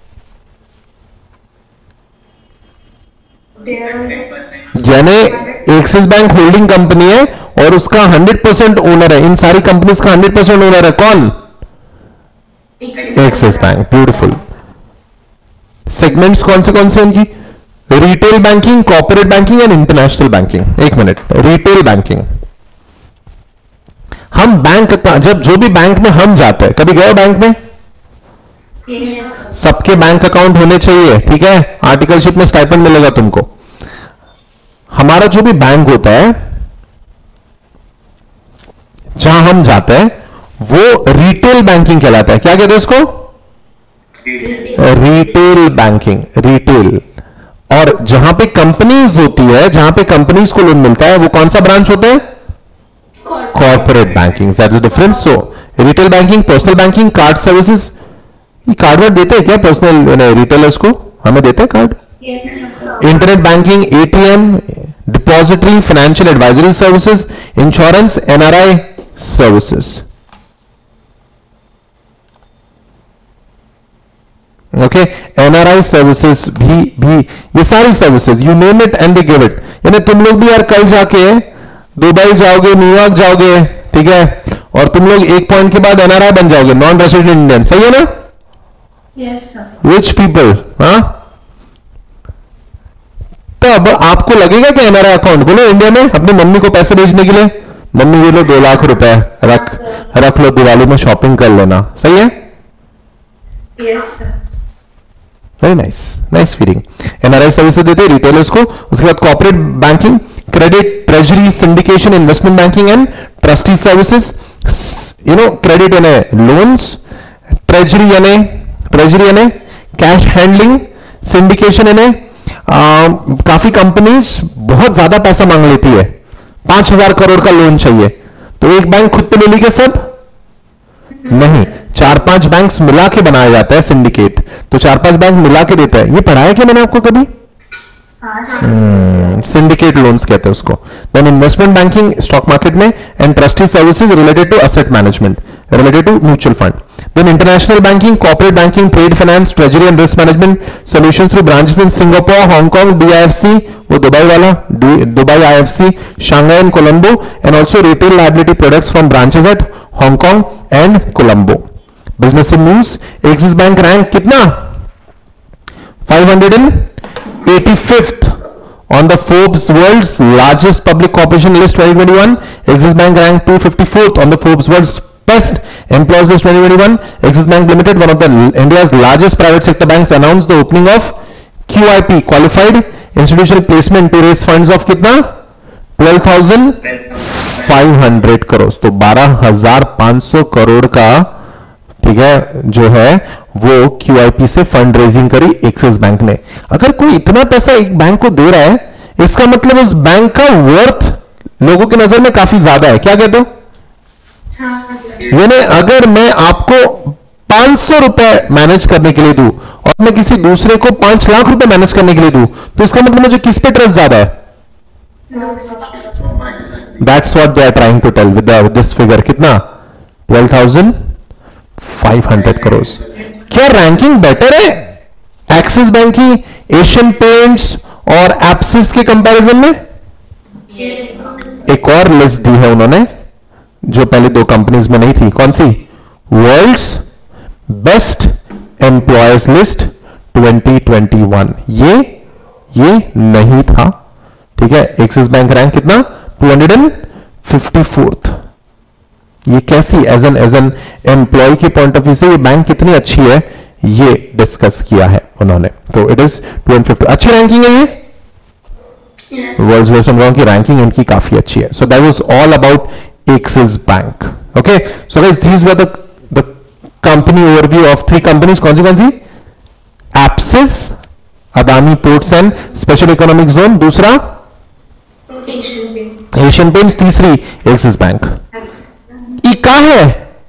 They are ten percent. यानी Axis Bank holding company है और उसका हंड्रेड परसेंट ओनर है. इन सारी कंपनीज का हंड्रेड परसेंट ओनर है कौन? Axis bank. ब्यूटीफुल. सेगमेंट्स कौन से कौन से उनकी? Retail banking, corporate banking and international banking. एक मिनट. रिटेल बैंकिंग, हम बैंक का जब जो भी बैंक में हम जाते हैं, कभी गए बैंक में? Yes. सबके बैंक अकाउंट होने चाहिए. ठीक है, आर्टिकलशिप में स्टाइपेंड मिलेगा तुमको. हमारा जो भी बैंक होता है जहां हम जाते हैं वो रिटेल बैंकिंग कहलाता है. क्या कहते हैं इसको? Retail banking. रिटेल. और जहां पे कंपनीज होती है, जहां पे कंपनीज को लोन मिलता है, वो कौन सा ब्रांच होता है? Corporate banking. That's the difference. So retail banking, personal banking, card services. ये कार्ड वर्ड देते हैं क्या पर्सनल रिटेलर्स को? हमें देते हैं card. Yes. Internet banking, ATM, depository, financial advisory services, insurance, NRI services. Okay, NRI services भी भी ये सारी services, you name it and they give it. यानी तुम लोग भी यार कल जाके दुबई जाओगे, न्यूयॉर्क जाओगे, ठीक है, और तुम लोग एक पॉइंट के बाद एनआरआई बन जाओगे, नॉन रेसिडेंट इंडियन. सही है ना? Yes, sir. Rich people. हाँ, तब आपको लगेगा कि एनआरआई अकाउंट, बोलो इंडिया में अपनी मम्मी को पैसे भेजने के लिए, मम्मी ये लो दो लाख रुपए रख रख लो, दिवाली में शॉपिंग कर लेना, सही है? Yes, sir. Very nice, nice feeling. NRI services देते हैं रिटेलर्स को। उसके बाद corporate banking, credit, treasury, syndication, investment banking and trustee services. You know credit यानी लोन्स, ट्रेजरी यानी ट्रेजरी यानी कैश हैंडलिंग, सिंडिकेशन यानी काफी कंपनीज बहुत ज्यादा पैसा मांग लेती है, पांच हजार करोड़ का लोन चाहिए, तो एक बैंक खुद पे ले ली क्या सब? नहीं, चार पांच बैंक्स मिला के बनाया जाता है सिंडिकेट, तो चार पांच बैंक मिला के देता है। ये पढ़ाया क्या मैंने आपको कभी? सिंडिकेट लोन्स कहते हैं उसको। Then investment banking stock market में, and trustee services related to asset management, related to mutual fund. Then international banking, corporate banking, trade finance, treasury and risk management solutions through branches in Singapore, Hong Kong, DIFC वो Dubai वाला, Dubai IFC, Shanghai and Colombo, and also retail liability products from branches at Hong Kong and Colombo. Business news, Axis Bank rank कितना? Five hundred eighty fifth on the Forbes world's largest public corporation list twenty twenty-one. Axis Bank ranked two hundred fifty-fourth on the Forbes world's best employers list twenty twenty-one. Axis Bank Limited, one of the India's largest private sector banks, announced the opening of Q I P, qualified institutional placement, to raise funds of कितना? twelve thousand five hundred crore, तो बारह हजार पांच सौ करोड़ का, ठीक है, जो है वो क्यूआईपी से फंड रेजिंग करी एक्सिस बैंक ने। अगर कोई इतना पैसा एक बैंक को दे रहा है, इसका मतलब उस बैंक का वर्थ लोगों की नजर में काफी ज्यादा है। क्या कहते हो? यानी अगर मैं आपको पांच सौ रुपए मैनेज करने के लिए दूं और मैं किसी दूसरे को पांच लाख रुपए मैनेज करने के लिए दूं, तो इसका मतलब मुझे किस पे ट्रस्ट ज्यादा है? That's what they are trying to tell with this figure. कितना? Twelve thousand five hundred crore. क्या रैंकिंग बेटर है एक्सिस बैंक की एशियन पेंट्स और एप्सिस के कंपैरिजन में? एक और लिस्ट दी है उन्होंने जो पहले दो कंपनीज में नहीं थी। कौन सी? World's best employers list twenty twenty one. ये ये नहीं था, ठीक है। एक्सिस बैंक रैंक कितना? Two hundred fifty fourth. ये कैसी as an as an employ के पॉइंट ऑफ व्यू से ये बैंक कितनी अच्छी है, ये डिस्कस किया है उन्होंने। तो it is two hundred fifty, अच्छी रैंकिंग है ये। वर्ल्ड्स बेस्ट एम्प्लॉय की रैंकिंग इनकी काफी अच्छी है। So that was all about Axis Bank. Okay, so guys these were the the company overview of three companies. कौन सी कौन सी? एप्सिस, Adani ports and special economic zone, दूसरा एशियन पेंट्स, तीसरी एक्सिस बैंक। ई का है?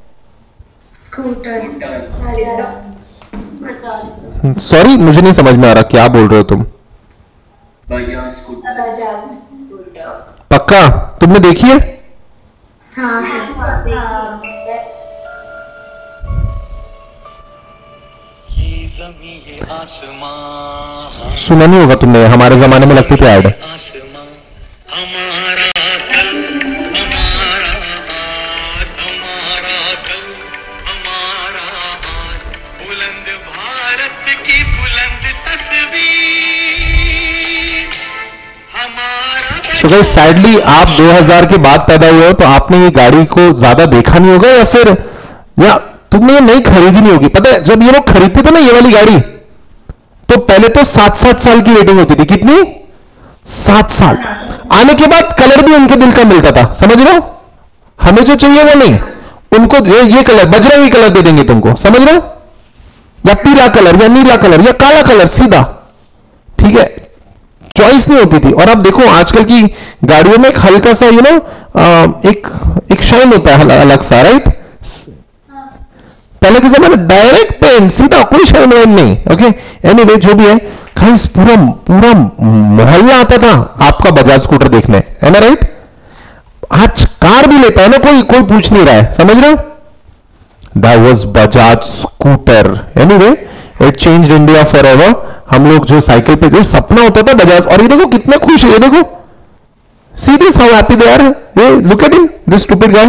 सॉरी मुझे नहीं समझ में आ रहा क्या बोल रहे हो तुम। बजाज स्कूटर। पक्का तुमने देखी है? हाँ, सुना नहीं होगा तुमने, हमारे जमाने में लगती थी ऐड। तो गाइस सैडली आप दो हज़ार के बाद पैदा हुए हो, तो आपने ये गाड़ी को ज्यादा देखा नहीं होगा, या फिर या तुमने ये नहीं खरीदी नहीं होगी। पता है जब ये लोग खरीदते थे ना ये वाली गाड़ी, तो पहले तो सात सात साल की वेटिंग होती थी। कितनी? सात साल। आने के बाद कलर भी उनके दिल का मिलता था, समझ रहे हो? हमें जो चाहिए वो नहीं, उनको ये, ये कलर बजरंगी कलर दे देंगे तुमको, समझ रहे हो? या पीला कलर या नीला कलर या काला कलर सीधा, ठीक है। चॉइस नहीं होती थी। और अब देखो आजकल की गाड़ियों में एक हल्का सा यू नो एक एक शाइन होता है अलग सा, राइट? पहले के जमाने डायरेक्ट पेंट सीधा, कोई शाइन वाइन नहीं। ओके, एनीवे जो भी है, गाइस पूरा पूरा मोहल्ला आता था आपका बजाज स्कूटर देखने, है ना, राइट? आज कार भी लेता है ना कोई, कोई पूछ नहीं रहा है, समझ रहे हो? That was Bajaj scooter. Anyway it changed India forever. हम लोग जो साइकिल पे, जो सपना होता था बजाज, और ये देखो कितने खुश है, ये देखो, see this how happy they are. ये look at him, this stupid guy.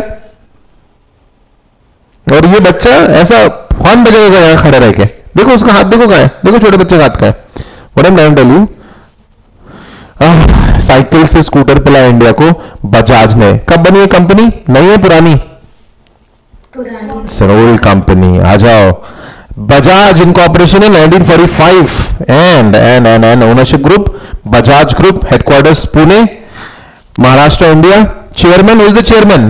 और ये बच्चा ऐसा हॉर्न बजाएगा यहां खड़े रह के, देखो उसका हाथ देखो कहां है, देखो छोटे बच्चे का हाथ का है। What I am trying to tell you, cycle से स्कूटर पे लाया इंडिया को बजाज ने। कब बनी है कंपनी? नई है पुरानी? पुरानी। सरोल कंपनी। आ जाओ। बजाज इनकॉर्पोरेशन है nineteen forty five and and and and ownership group Bajaj group, headquarters Pune, Maharashtra, India. Chairman, who is the chairman?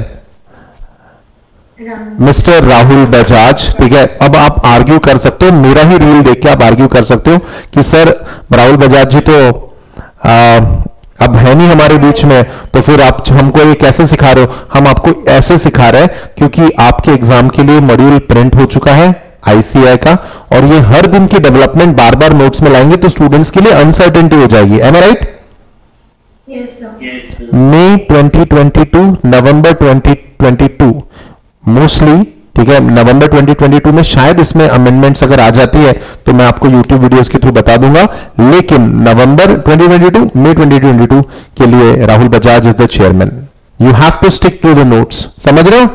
Mister Rahul Bajaj. ठीक है, अब आप आर्ग्यू कर सकते हो, मेरा ही रील देख के आप आर्ग्यू कर सकते हो कि सर राहुल बजाज जी तो आ, अब है नहीं हमारे बीच में, तो फिर आप हमको ये कैसे सिखा रहे हो? हम आपको ऐसे सिखा रहे हैं क्योंकि आपके एग्जाम के लिए मॉड्यूल प्रिंट हो चुका है आईसीआई का, और ये हर दिन की डेवलपमेंट बार बार नोट्स में लाएंगे तो स्टूडेंट्स के लिए अनसर्टेनिटी हो जाएगी। Am I right? Yes sir. Yes, sir. May twenty twenty two, November twenty twenty two mostly, ठीक है, नवंबर ट्वेंटी ट्वेंटी टू में शायद इसमें अमेंडमेंट्स अगर आ जाती है तो मैं आपको यूट्यूब वीडियोस के थ्रू बता दूंगा, लेकिन November twenty twenty two, May twenty twenty two के लिए Rahul Bajaj is the chairman. You have to stick to the notes, समझ रहे हो?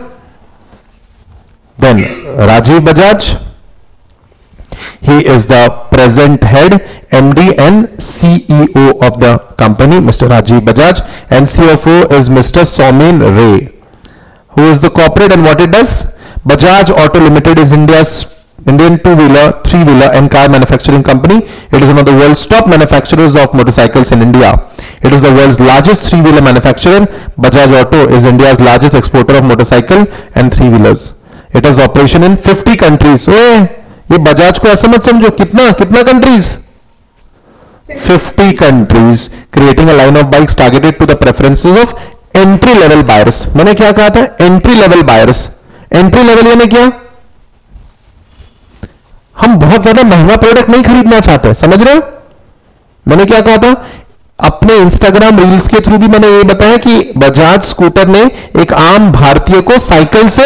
Then Rajiv Bajaj, he is the present head, M D and C E O of the company, Mister Rajiv Bajaj, and C F O is Mister Somin Ray. Who is the corporate and what it does? Bajaj Auto Limited is India's Indian two-wheeler, three-wheeler and car manufacturing company. It is one of the world's top manufacturers of motorcycles in India. It is the world's largest three-wheeler manufacturer. Bajaj Auto is India's largest exporter of motorcycle and three-wheelers. It has operation in fifty countries. ओए, ये बजाज को ऐसा मत समझो, कितना कितना countries? Fifty countries, creating a line of bikes targeted to the preferences of entry level buyers. मैंने क्या कहा था? Entry level buyers. Entry level यानी क्या? हम बहुत ज्यादा महंगा प्रोडक्ट नहीं खरीदना चाहते, समझ रहे हो? मैंने क्या कहा था? अपने इंस्टाग्राम रील्स के थ्रू भी मैंने ये बताया कि बजाज स्कूटर ने एक आम भारतीय को साइकिल से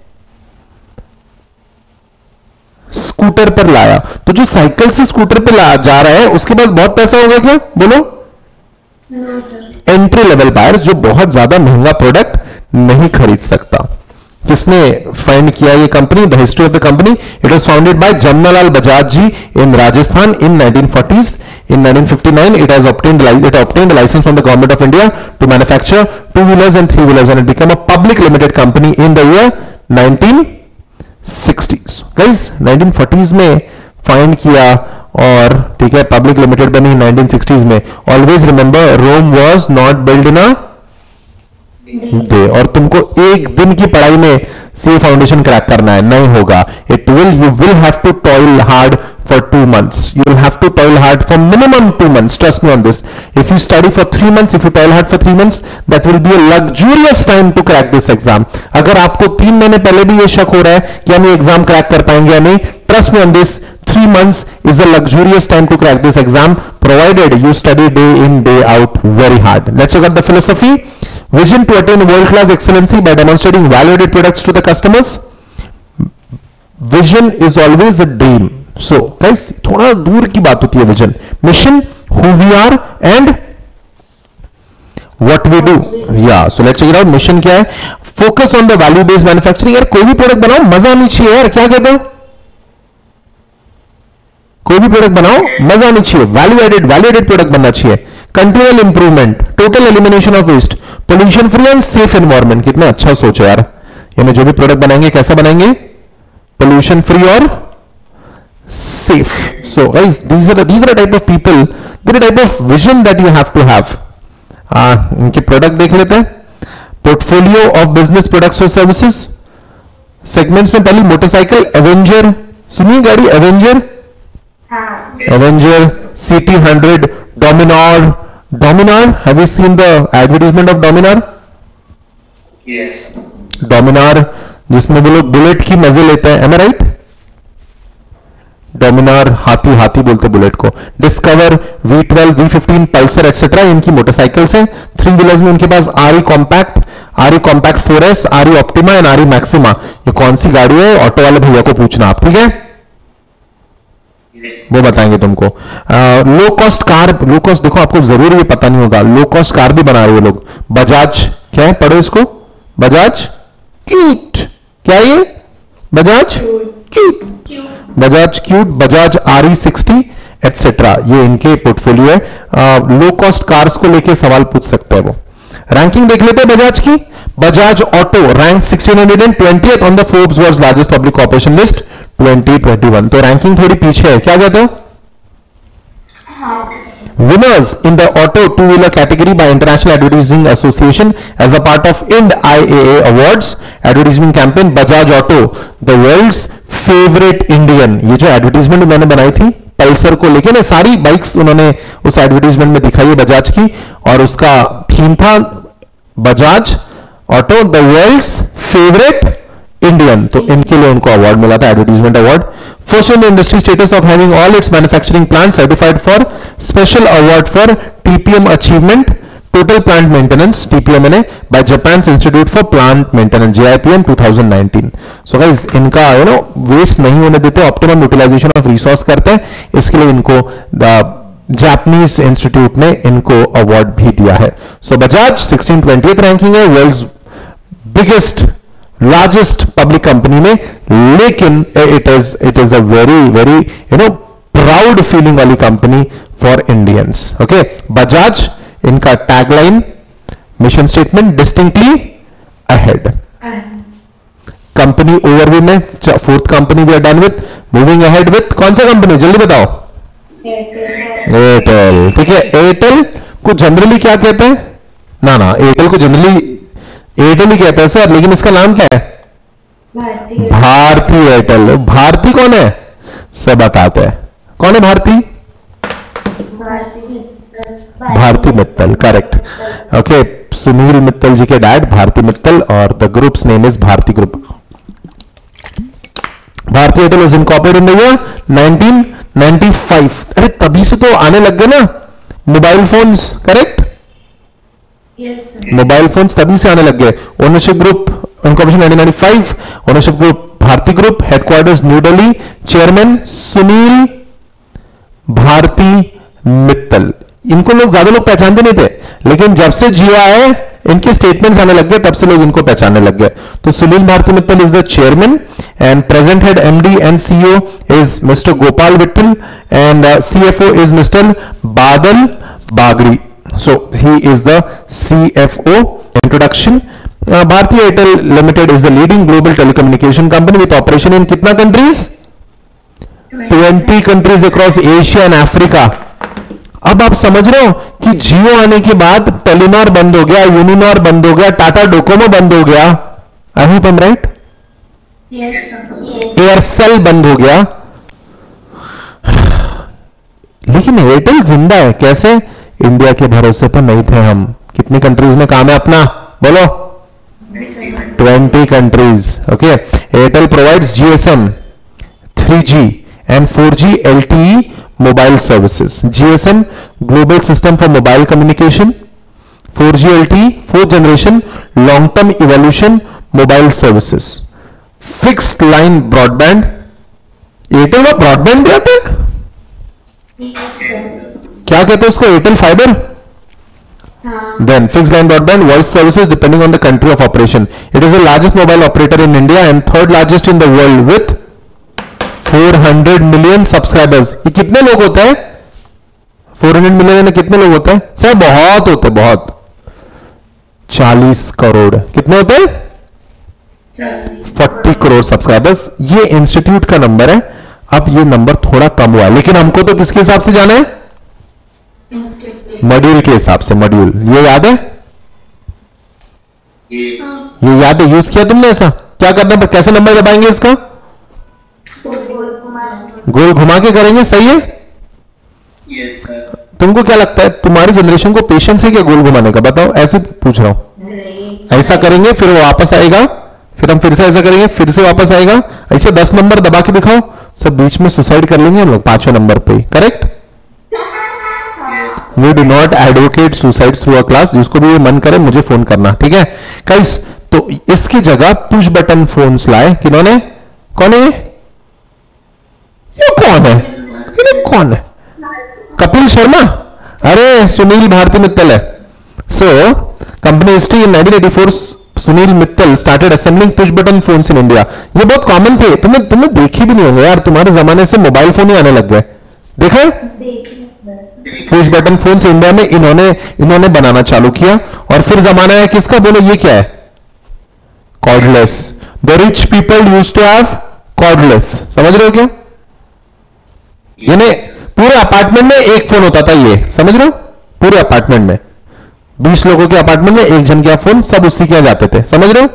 स्कूटर पर लाया। तो जो साइकिल से स्कूटर पर ला जा रहा है उसके पास बहुत पैसा होगा क्या? बोलो। No sir. Entry level buyers जो बहुत ज्यादा महंगा प्रोडक्ट नहीं खरीद सकता। किसने फाइंड किया ये company? The history of the company, it was founded by Jamnalal Bajaj ji in Rajasthan in nineteen forties. In nineteen fifty-nine, it has obtained it obtained a license from the government of India to manufacture two-wheelers and three-wheelers, and it became a public limited company in the year nineteen sixties. Guys, nineteen forties में find किया और ठीक है public limited बनी nineteen sixties में. Always remember, Rome was not build in a day. और तुमको एक दिन की पढ़ाई में सी फाउंडेशन क्रैक करना है नहीं होगा. It will you will have to toil hard for two months. You will have to toil hard for minimum two months. Trust me on this. If you study for three months, if you toil hard for three months, that will be a luxurious time to crack this exam. अगर आपको तीन महीने पहले भी ये शक हो रहा है कि हम ये एग्जाम क्रैक कर पाएंगे या नहीं, trust me on this. Three months is a luxurious time to crack this exam, provided you study day in day out very hard. Let's check out the philosophy. Vision to attain world-class excellency by demonstrating value-added products to the customers. Vision is always a dream. So guys, थोड़ा दूर की बात होती है vision. Mission, who we are and what we do. Yeah, so let's check it out. Mission क्या है? Focus on the value based manufacturing. यार कोई भी प्रोडक्ट बनाओ मजा आनी चाहिए यार. क्या कहते हो? कोई भी प्रोडक्ट बनाओ मजा आनी चाहिए. Value added value added product बनना चाहिए. Continual improvement, total elimination of waste, pollution free and safe environment. कितना अच्छा सोचो यार. यानी जो भी प्रोडक्ट बनाएंगे कैसा बनाएंगे? पोल्यूशन फ्री और safe. So guys, these are the these are the type of people, the type of vision that you have to have. uh, इनके प्रोडक्ट देख लेते हैं. पोर्टफोलियो ऑफ बिजनेस प्रोडक्ट्स और सर्विसेज. सेगमेंट्स में पहली motorcycle Avenger. सुनिए गाड़ी Avenger. हाँ. Avenger, CT hundred, Dominar. Dominar, have you seen the advertisement of Dominar? Yes. Dominar जिसमें वो लोग बुलेट की मजे लेते हैं. M I right? डोमिनार, हाथी हाथी बोलते बुलेट को. Discover, V twelve, V fifteen, Pulsar etcetera इनकी मोटरसाइकिल्स हैं. थ्री व्हीलर्स में उनके पास R E Compact, R E Compact four S, R E Optima and R E Maxima. ये कौन सी गाड़ी है? ऑटो वाले भैया को पूछना आप, ठीक है? Yes. वो बताएंगे तुमको. Low cost car, low cost देखो आपको जरूर ये पता नहीं होगा. लो कॉस्ट कार भी बना रहे हैं लोग. बजाज, क्या है पढ़ो इसको? बजाज क्यूट. क्या ये? Bajaj Qute. Bajaj Qute, Bajaj R E sixty etcetera, ये इनके पोर्टफोलियो है। लो कॉस्ट कार्स को लेके सवाल पूछ सकते हैं वो। रैंकिंग देख लेते हैं बजाज की। Bajaj Auto rank sixteen hundred twenty on the Forbes world largest public corporation list twenty twenty one. तो रैंकिंग थोड़ी पीछे है, क्या कहते हो? Winners in the auto two-wheeler category by International Advertising Association as a part of I N D I A A Awards advertising campaign Bajaj Auto, the world's favorite Indian। ये जो advertisement उन्होंने बनाई थी पल्सर को लेके ना, सारी bikes उन्होंने उस एडवर्टीजमेंट में दिखाई है बजाज की, और उसका थीम था Bajaj Auto the world's favourite Indian. तो इनके लिए उनको अवार्ड मिला था, advertisement award. First in the industry status of having all its manufacturing plant certified for special award for TPM achievement total plant maintenance TPM by Japan institute for plant maintenance JIPM twenty nineteen. So guys इनका you know waste नहीं होने देते, optimum utilisation of resource करते हैं, इसके लिए इनको the Japanese institute ने इनको अवार्ड भी दिया है। So Bajaj sixteen twentieth ranking है world's biggest largest public company में, लेकिन it is it is a very very you know proud feeling वाली company for Indians. Okay, Bajaj इनका tagline mission statement distinctly ahead. Company overview में fourth company we are done with, moving ahead with कौन सा company जल्दी बताओ? Airtel. ठीक है, Airtel को जनरली क्या कहते हैं? ना ना एयरटेल को जनरली एयरटेल ही कहते हैं सर, लेकिन इसका नाम क्या है? भारतीय भारती एयरटेल। भारती कौन है सर बताते हैं, कौन है भारती? भारती मित्तल, करेक्ट। ओके, सुनील मित्तल जी के डैड भारती मित्तल, और the group's name is Bharti group. Bharti Airtel was incorporated in the year nineteen ninety five. अरे तभी से तो आने लग गए ना mobile phones, correct? Mobile phones तभी से आने लग गए। Ownership group incorporation nineteen ninety five, ownership group Bharti group, headquarters New Delhi, chairman Sunil Bharti Mittal. इनको लोग ज्यादा लोग पहचानते नहीं थे, लेकिन जब से जियो आए इनके स्टेटमेंट्स आने लग गए, तब से लोग इनको पहचानने लग गए। तो Sunil Bharti Mittal is the chairman and present head MD and CEO is mister Gopal Vittal and CFO is mister Badal Bagri. So he is the C F O. Introduction. Uh, Bharti Airtel Limited is the leading global telecommunication company with operation in कितना countries? twenty countries across Asia and Africa. अब आप समझ रहे हो कि जियो आने के बाद टेलीनॉर बंद हो गया, यूनिनॉर बंद हो गया, टाटा डोकोमो बंद हो गया, I hope I am right? Aircel बंद हो गया, लेकिन एयरटेल जिंदा है। कैसे? इंडिया के भरोसे पर नहीं थे हम। कितनी कंट्रीज में काम है अपना बोलो? Twenty countries. Okay, Airtel provides GSM, three G and four G LTE mobile services. GSM global system for mobile communication, four G LTE fourth generation long term evolution mobile services, fixed line broadband. Airtel में broadband भी आते हैं, क्या कहते हैं उसको? Airtel fibre, then fixed line broadband, voice services depending on the country of operation. It is the largest mobile operator in India and third largest in the world with four hundred million subscribers. ये कितने लोग होते हैं? Four hundred million में कितने लोग होते हैं सर? बहुत होते, बहुत। चालीस करोड़। कितने होते हैं? Forty crore subscribers. ये इंस्टीट्यूट का नंबर है। अब ये नंबर थोड़ा कम हुआ है, लेकिन हमको तो किसके हिसाब से जाना है? मॉड्यूल के हिसाब से। मॉड्यूल ये याद है? ये याद है? यूज किया तुमने ऐसा? क्या करना है? कैसे नंबर दबाएंगे इसका? गोल घुमा के करेंगे, सही है? Yes, sir. तुमको क्या लगता है तुम्हारी जनरेशन को पेशेंस है क्या गोल घुमाने का? बताओ, ऐसे पूछ रहा हूं। ऐसा करेंगे फिर वो वापस आएगा, फिर हम फिर से ऐसा करेंगे, फिर से वापस आएगा। ऐसे दस नंबर दबा के दिखाओ, सब बीच में सुसाइड कर लेंगे हम लोग पांचवें नंबर पे। Correct? We do not advocate suicide through a class. जिसको भी ये मन करे मुझे फोन करना, ठीक है गाइस? तो इसकी जगह पुश बटन फोन्स लाए किन्होंने? कौन है ये? ये कौन है? ये कौन है? कपिल शर्मा? अरे सुनील भारती मित्तल है। So company history in nineteen eighty four Sunil Mittal started assembling push button phones in India. ये बहुत कॉमन थे, तुमने तुमने देखे भी नहीं होंगे यार, तुम्हारे जमाने से मोबाइल फोन ही आने लग गए। देखा है? देख लो। पुश बटन फोन से इंडिया में इन्होंने इन्होंने बनाना चालू किया और फिर जमाना है किसका, बोलो ये क्या है? Cordless. The rich people use to have cordless. समझ रहे हो क्या? यानी पूरे अपार्टमेंट में एक फोन होता था, ये समझ रहे हो? पूरे अपार्टमेंट में बीस लोगों के अपार्टमेंट में एक जन के फोन, सब उसी के जाते थे। समझ रहे हो?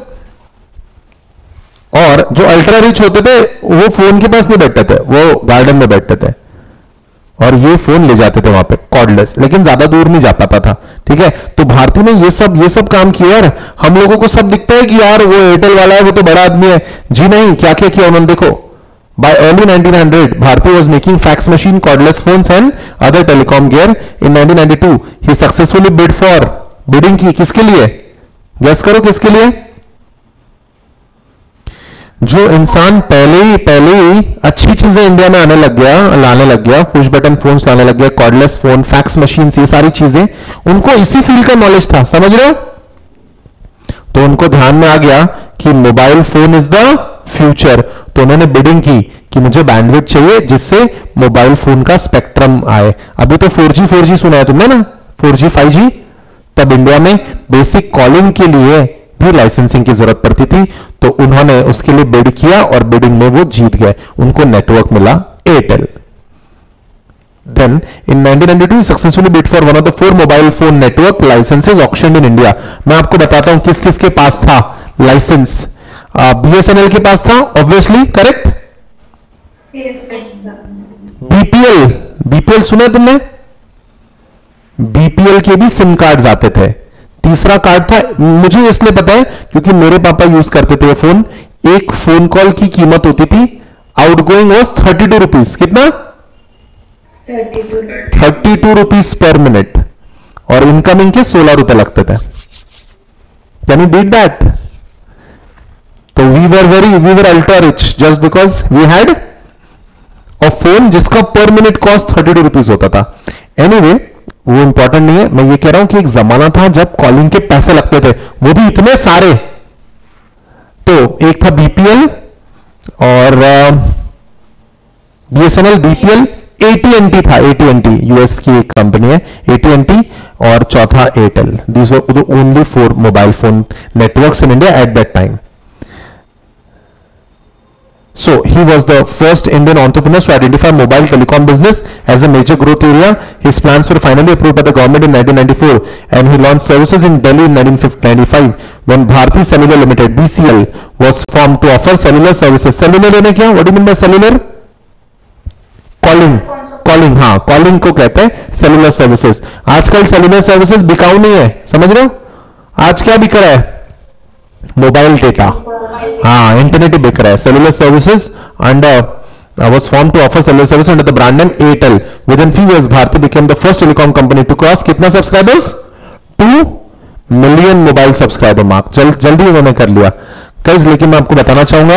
और जो अल्ट्रा रिच होते थे वो फोन के पास नहीं बैठते थे, वो गार्डन में बैठते थे और ये फोन ले जाते थे वहां पे कॉर्डलेस, लेकिन ज्यादा दूर नहीं जा पाता था। ठीक है, तो भारती ने ये सब ये सब काम किया यार। हम लोगों को सब दिखता है कि यार वो एयरटेल वाला है, वो तो बड़ा आदमी है। जी नहीं, क्या क्या किया उन्होंने देखो। By early nineteen hundred, Bharti was making fax machine, cordless phones and other telecom gear. In nineteen ninety-two, he successfully bid for, bidding की किसके लिए? Guess करो किसके लिए? जो इंसान पहले ही पहले ही अच्छी चीजें इंडिया में आने लग गया, लाने लग गया, पुश बटन फोन्स लाने लग गया, कॉर्डलेस फोन, फैक्स मशीन, ये सारी चीजें, उनको इसी फील्ड का नॉलेज था। समझ रहे हो? तो उनको ध्यान में आ गया कि mobile phone is the future. तो उन्होंने बिडिंग की कि मुझे बैंडविड्थ चाहिए जिससे मोबाइल फोन का स्पेक्ट्रम आए। अभी तो फोर जी फोर जी सुना है तुमने ना, फोर जी फाइव जी। तब इंडिया में बेसिक कॉलिंग के लिए भी लाइसेंसिंग की जरूरत पड़ती थी, तो उन्होंने उसके लिए बिड किया और बिडिंग में वो जीत गए, उनको नेटवर्क मिला Airtel. Then in nineteen ninety-two he successfully bid for one of the four mobile phone network licenses auctioned in India. मैं आपको बताता हूं किस किस के पास था लाइसेंस। बीएसएनएल के पास था obviously, correct. Yes sir. BPL, BPL सुना तुमने? बीपीएल के भी सिम कार्ड्स आते थे। तीसरा कार्ड था, मुझे इसलिए पता है क्योंकि मेरे पापा यूज करते थे फोन। एक फोन कॉल की कीमत होती थी, outgoing was thirty two rupees. कितना? Thirty two rupees per minute, और इनकमिंग के सोलह रुपए लगते थे। Can you beat that? तो we were very we were ultra rich just because we had a phone जिसका per minute cost thirty two rupees होता था। एनीवे, वो इंपॉर्टेंट नहीं है। मैं ये कह रहा हूं कि एक जमाना था जब कॉलिंग के पैसे लगते थे, वो भी इतने सारे। तो एक था बीपीएल और बीएसएनएल, बीपीएल, एटीएनटी था, एटीएनटी यूएस की एक कंपनी है एटीएनटी, और चौथा Airtel. These were the only four mobile phone networks in India at that time. So he was the first Indian entrepreneur to identify mobile telecom business as a major growth area. His plans were finally approved by the government in nineteen ninety-four, and he launched services in Delhi in nineteen ninety-five when Bharti Cellular Limited (B C L) was formed to offer cellular services. Cellular यानी क्या? What do you mean by cellular? Calling. Calling, हाँ, calling को कहते हैं cellular services. आजकल cellular services बिकाऊ नहीं है, समझ रहे हो? आज क्या बिक रहा है? मोबाइल डेटा, हाँ, इंटरनेट ही बिक रहा है. Cellular services under was formed to offer cellular service under the brand name Airtel. Within few years, Bharti became the first telecom company to cross कितना subscribers? two million mobile subscriber mark. जल, जल्दी उन्होंने कर लिया guys. लेकिन मैं आपको बताना चाहूंगा,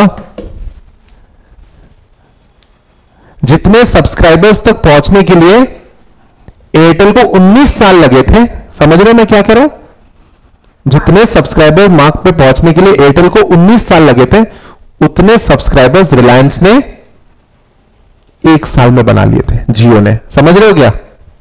जितने सब्सक्राइबर्स तक पहुंचने के लिए एयरटेल को उन्नीस साल लगे थे. समझ रहे हो मैं क्या कह रहा हूं? जितने सब्सक्राइबर मार्क पे पहुंचने के लिए एयरटेल को उन्नीस साल लगे थे, उतने सब्सक्राइबर्स रिलायंस ने एक साल में बना लिए थे, जियो ने. समझ रहे हो क्या?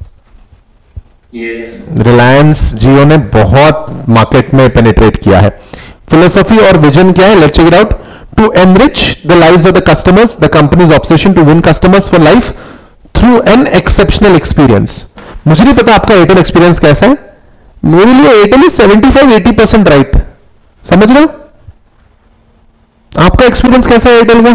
रिलायंस yes. जियो ने बहुत मार्केट में पेनिट्रेट किया है. फिलोसॉफी और विजन क्या है? Let's check it out. To enrich the lives of the customers, the company's obsession to win customers for life through an exceptional experience. मुझे नहीं पता आपका एयरटेल एक्सपीरियंस कैसा है. मेरे लिए Airtel is seventy five eighty percent right. समझ रहे हो? आपका एक्सपीरियंस कैसा है एयरटेल का?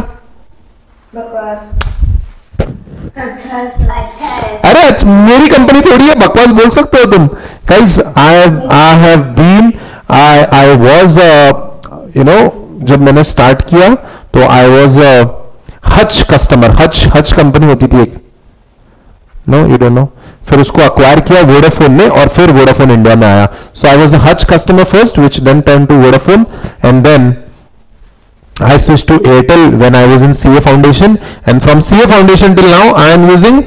अच्छा है. अरे मेरी कंपनी थोड़ी है, बकवास बोल सकते हो तुम. Guys, I I have been I I was you know जब मैंने स्टार्ट किया तो I was Hutch customer. Hutch Hutch company होती थी एक, नो यू डोंट नो. फिर उसको अक्वायर किया वोडाफोन ने, और फिर वोडाफोन इंडिया में आया. So I was a Hutch customer first, which then turn to Vodafone, and then I switched to Airtel when I was in C A Foundation, and from C A Foundation till now I am using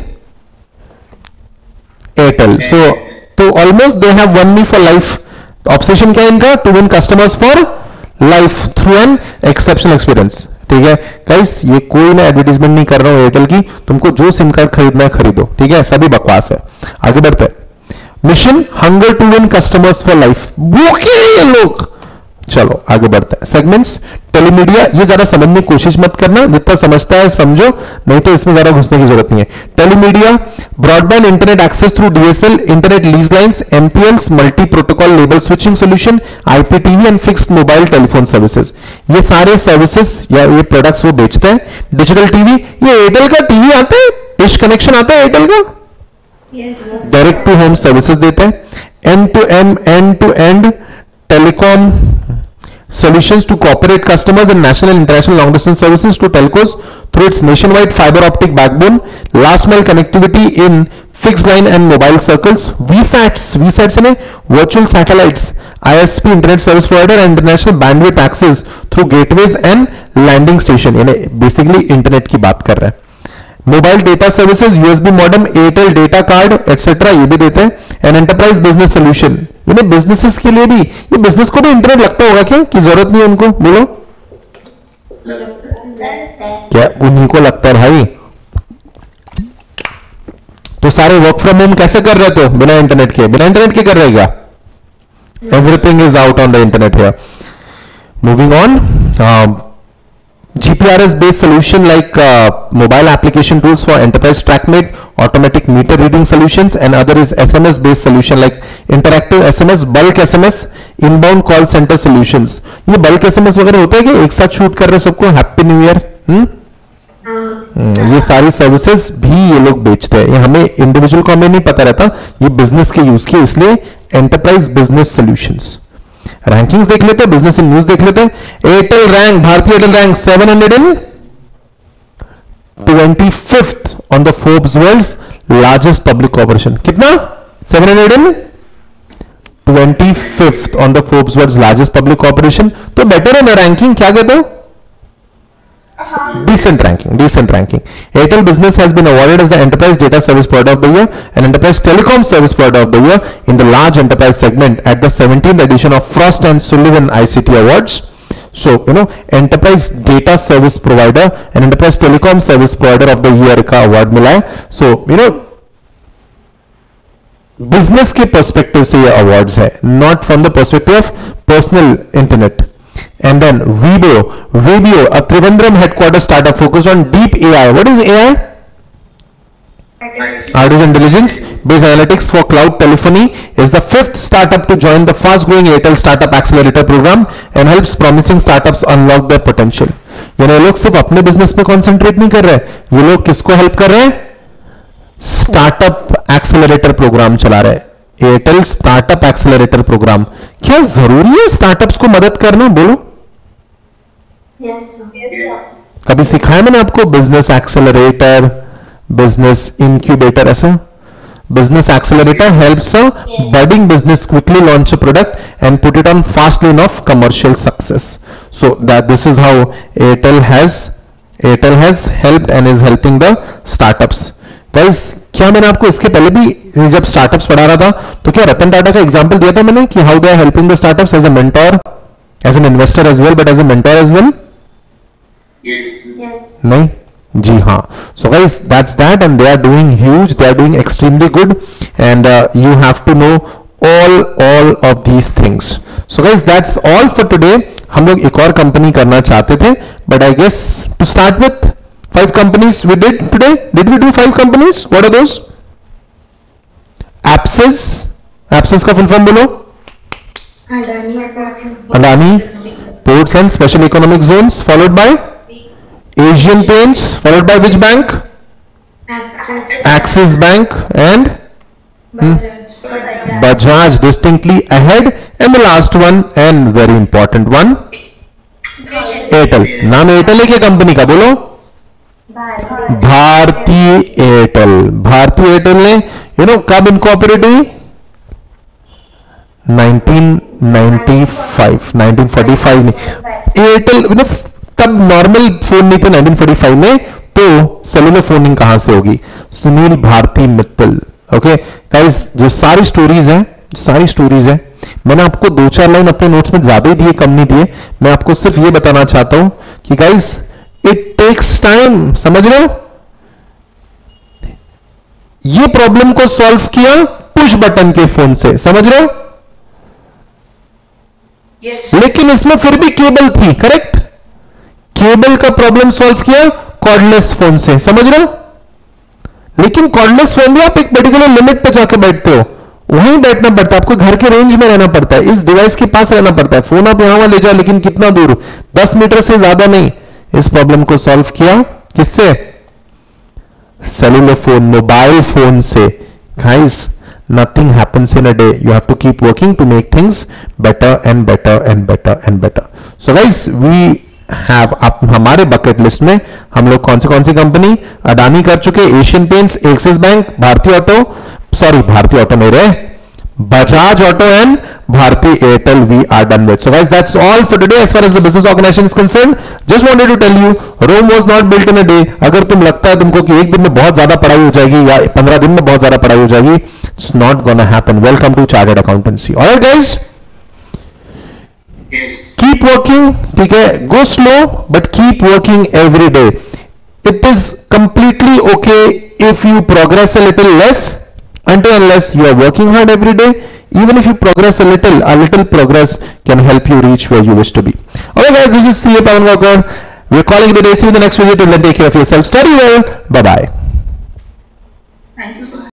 Airtel. So, तो almost they have won me for life. Obsession क्या है इनका? To win customers for life through an exceptional experience. ठीक है guys, ये कोई मैं advertisement नहीं कर रहा हूं एयरटेल की, तुमको जो सिम कार्ड खरीदना है खरीदो, ठीक है, सभी बकवास है। आगे बढ़ते हैं। Mission hunger to win customers for life, भूखे ये लोग। चलो आगे बढ़ते हैं। सेगमेंट्स, टेलीमीडिया, ये ज्यादा समझने की कोशिश मत करना, जितना समझता है समझो, नहीं तो इसमें ज्यादा घुसने की जरूरत नहीं है। Telemedia, broadband internet access through DSL, internet lease lines, MPLS, multi protocol label switching solution, IPTV and fixed mobile telephone services, ये सारे सर्विसेज या ये प्रोडक्ट्स वो बेचते हैं। डिजिटल टीवी, ये एयरटेल का टीवी आता है, डिश कनेक्शन आता है एयरटेल का, डायरेक्ट टू होम सर्विसेज देते हैं। End to end end to end telecom solutions to corporate customers and national and international long distance services to telcos through its nationwide fiber optic backbone, last mile connectivity in fixed line and mobile circles, V SATs, V SATs यानी virtual satellites, I S P internet service provider and international bandwidth access through gateways and landing station, यानी basically internet की बात कर रहे हैं। Mobile data services, USB modem, Airtel data card etcetera ये भी देते हैं। एंड एंटरप्राइज बिजनेस सोल्यूशन, यानी बिजनेसेस के लिए भी, ये बिजनेस को भी इंटरनेट लगता होगा क्या, कि जरूरत नहीं है उनको, बोलो क्या उन्हीं को लगता है भाई। तो सारे वर्क फ्रॉम होम कैसे कर रहे थे, बिना इंटरनेट के, बिना इंटरनेट के कर रहे क्या, everything is out on the internet here. Moving on, G P R S based solution like uh, mobile application tools for enterprise TrackMate, automatic meter reading solutions, and other is S M S based solution like interactive S M S, bulk S M S, inbound call center solutions। ये bulk S M S वगैरह होता है कि एक साथ shoot कर रहे सबको हैप्पी न्यू ईयर, ये सारी सर्विसेज भी ये लोग बेचते हैं। ये हमें इंडिविजुअल को हमें नहीं पता रहता, ये बिजनेस के यूज के, इसलिए एंटरप्राइज बिजनेस सॉल्यूशंस। रैंकिंग्स देख लेते हैं, बिजनेस इन न्यूज देख लेते हैं। Airtel rank, Bharti Airtel rank seven hundred twenty fifth on the Forbes world's largest public corporation, कितना, seven hundred twenty fifth on the Forbes world's largest public corporation, तो better है ना रैंकिंग, क्या कहते हो, decent ranking, decent ranking. Airtel Business has been awarded as the Enterprise Data Service Provider of the Year and Enterprise Telecom Service Provider of the Year in the large enterprise segment at the seventeenth edition of Frost and Sullivan I C T Awards. So, you know, Enterprise Data Service Provider and Enterprise Telecom Service Provider of the Year का award मिला है। So, you know, business के perspective से ये awards है, not from the perspective of personal internet. And then Vibo, Vibio, a Trivandrum headquarters startup focused on deep A I. What is A I? Artificial intelligence based analytics for cloud telephony, is the fifth startup to join the fast-growing Airtel Startup Accelerator program and helps promising startups unlock their potential. यानी लोग सिर्फ अपने business पे concentrate नहीं कर रहे, ये लोग किसको हेल्प कर रहे हैं, स्टार्टअप एक्सेलरेटर प्रोग्राम चला रहे हैं। एयरटेल स्टार्टअप एक्सेलरेटर प्रोग्राम, क्या जरूरी है स्टार्टअप्स को मदद करना, बोलो। Yes, sir. Yes, sir. कभी सिखाया मैंने आपको बिजनेस एक्सेलरेटर, बिजनेस इंक्यूबेटर, ऐसा। Business accelerator helps a budding business quickly launch a product and put it on fast line of commercial success. So that this is how Airtel has Airtel has helped and is helping the startups. Guys, क्या मैंने आपको इसके पहले भी जब startups पढ़ा रहा था तो क्या रतन टाटा का एग्जांपल दिया था मैंने कि how they are helping the startups as a mentor, as an investor as well, but as a mentor as well? Yes. नहीं, जी हाँ। So guys, that's that and they are doing huge, they are doing extremely good and you have to know all all of these things. So guys, that's all for today. हम लोग एक और company करना चाहते थे, but I guess to start with five companies we did today. Did we do five companies? What are those? Apsis. Apsis का full form बोलो। Adani. Ports and Special Economic Zones, followed by Asian Paints, followed by which bank? Access. Axis Bank and Bajaj. Bajaj, distinctly ahead. And the last one and very important one, Airtel. नाम Airtel है क्या company का, बोलो। भारतीय Airtel. Bharti Airtel ने you know कब incorporate हुई, nineteen ninety five, nineteen forty five में। एयरटेल तब नॉर्मल फोन नहीं थे नाइनटीन फोर्टी फाइव में, तो सेलुलर फोनिंग कहां से होगी, सुनील भारती मित्तल। ओके गाइस, जो सारी स्टोरीज हैं, सारी स्टोरीज हैं, मैंने आपको दो चार लाइन अपने नोट्स में ज्यादा ही दिए, कम नहीं दिए। मैं आपको सिर्फ ये बताना चाहता हूं कि गाइस, इट टेक्स टाइम. समझ रहे हो? ये प्रॉब्लम को सॉल्व किया पुश बटन के फोन से. समझ रहे हो? Yes. लेकिन इसमें फिर भी केबल थी. करेक्ट? केबल का प्रॉब्लम सॉल्व किया कॉर्डलेस फोन से. समझ रहे हो? लेकिन कॉर्डलेस फोन भी आप एक पर्टिकुलर लिमिट पे जाके बैठते हो, वहीं बैठना पड़ता है आपको, घर के रेंज में रहना पड़ता है, इस डिवाइस के पास रहना पड़ता है. फोन आप यहां वहां ले जाओ, लेकिन कितना दूर? दस मीटर से ज्यादा नहीं. इस प्रॉब्लम को सॉल्व किया किससे? सेलुलर फोन, मोबाइल फोन से. Guys, nothing happens in a day. You have to keep working to make things better and better and better and better. So guys, we have आप हमारे bucket list में हम लोग कौन से कौन सी कंपनी? अडानी कर चुके, Asian paints, Axis bank, Bharti auto, sorry Bharti auto नहीं रहे, Bajaj auto and Bharti Airtel we are done with. So guys, that's all for today as far as the business organization is concerned. Just wanted to tell you, Rome was not built in a day. अगर तुम लगता है तुमको कि एक दिन में बहुत ज्यादा पढ़ाई हो जाएगी या पंद्रह दिन में बहुत ज्यादा पढ़ाई हो जाएगी, it's not gonna happen. Welcome to Chartered Accountancy. All right guys, Yes. keep working. ठीक है, go slow but keep working every day. It is completely okay if you progress a little less, until unless you are working hard every day. Even if you progress a little, a little progress can help you reach where you wish to be. All right guys, this is C A Pawan Walker. We're calling it a day. See you in the next video. Till then, take care of yourself. Study well. Bye bye. Thank you so much.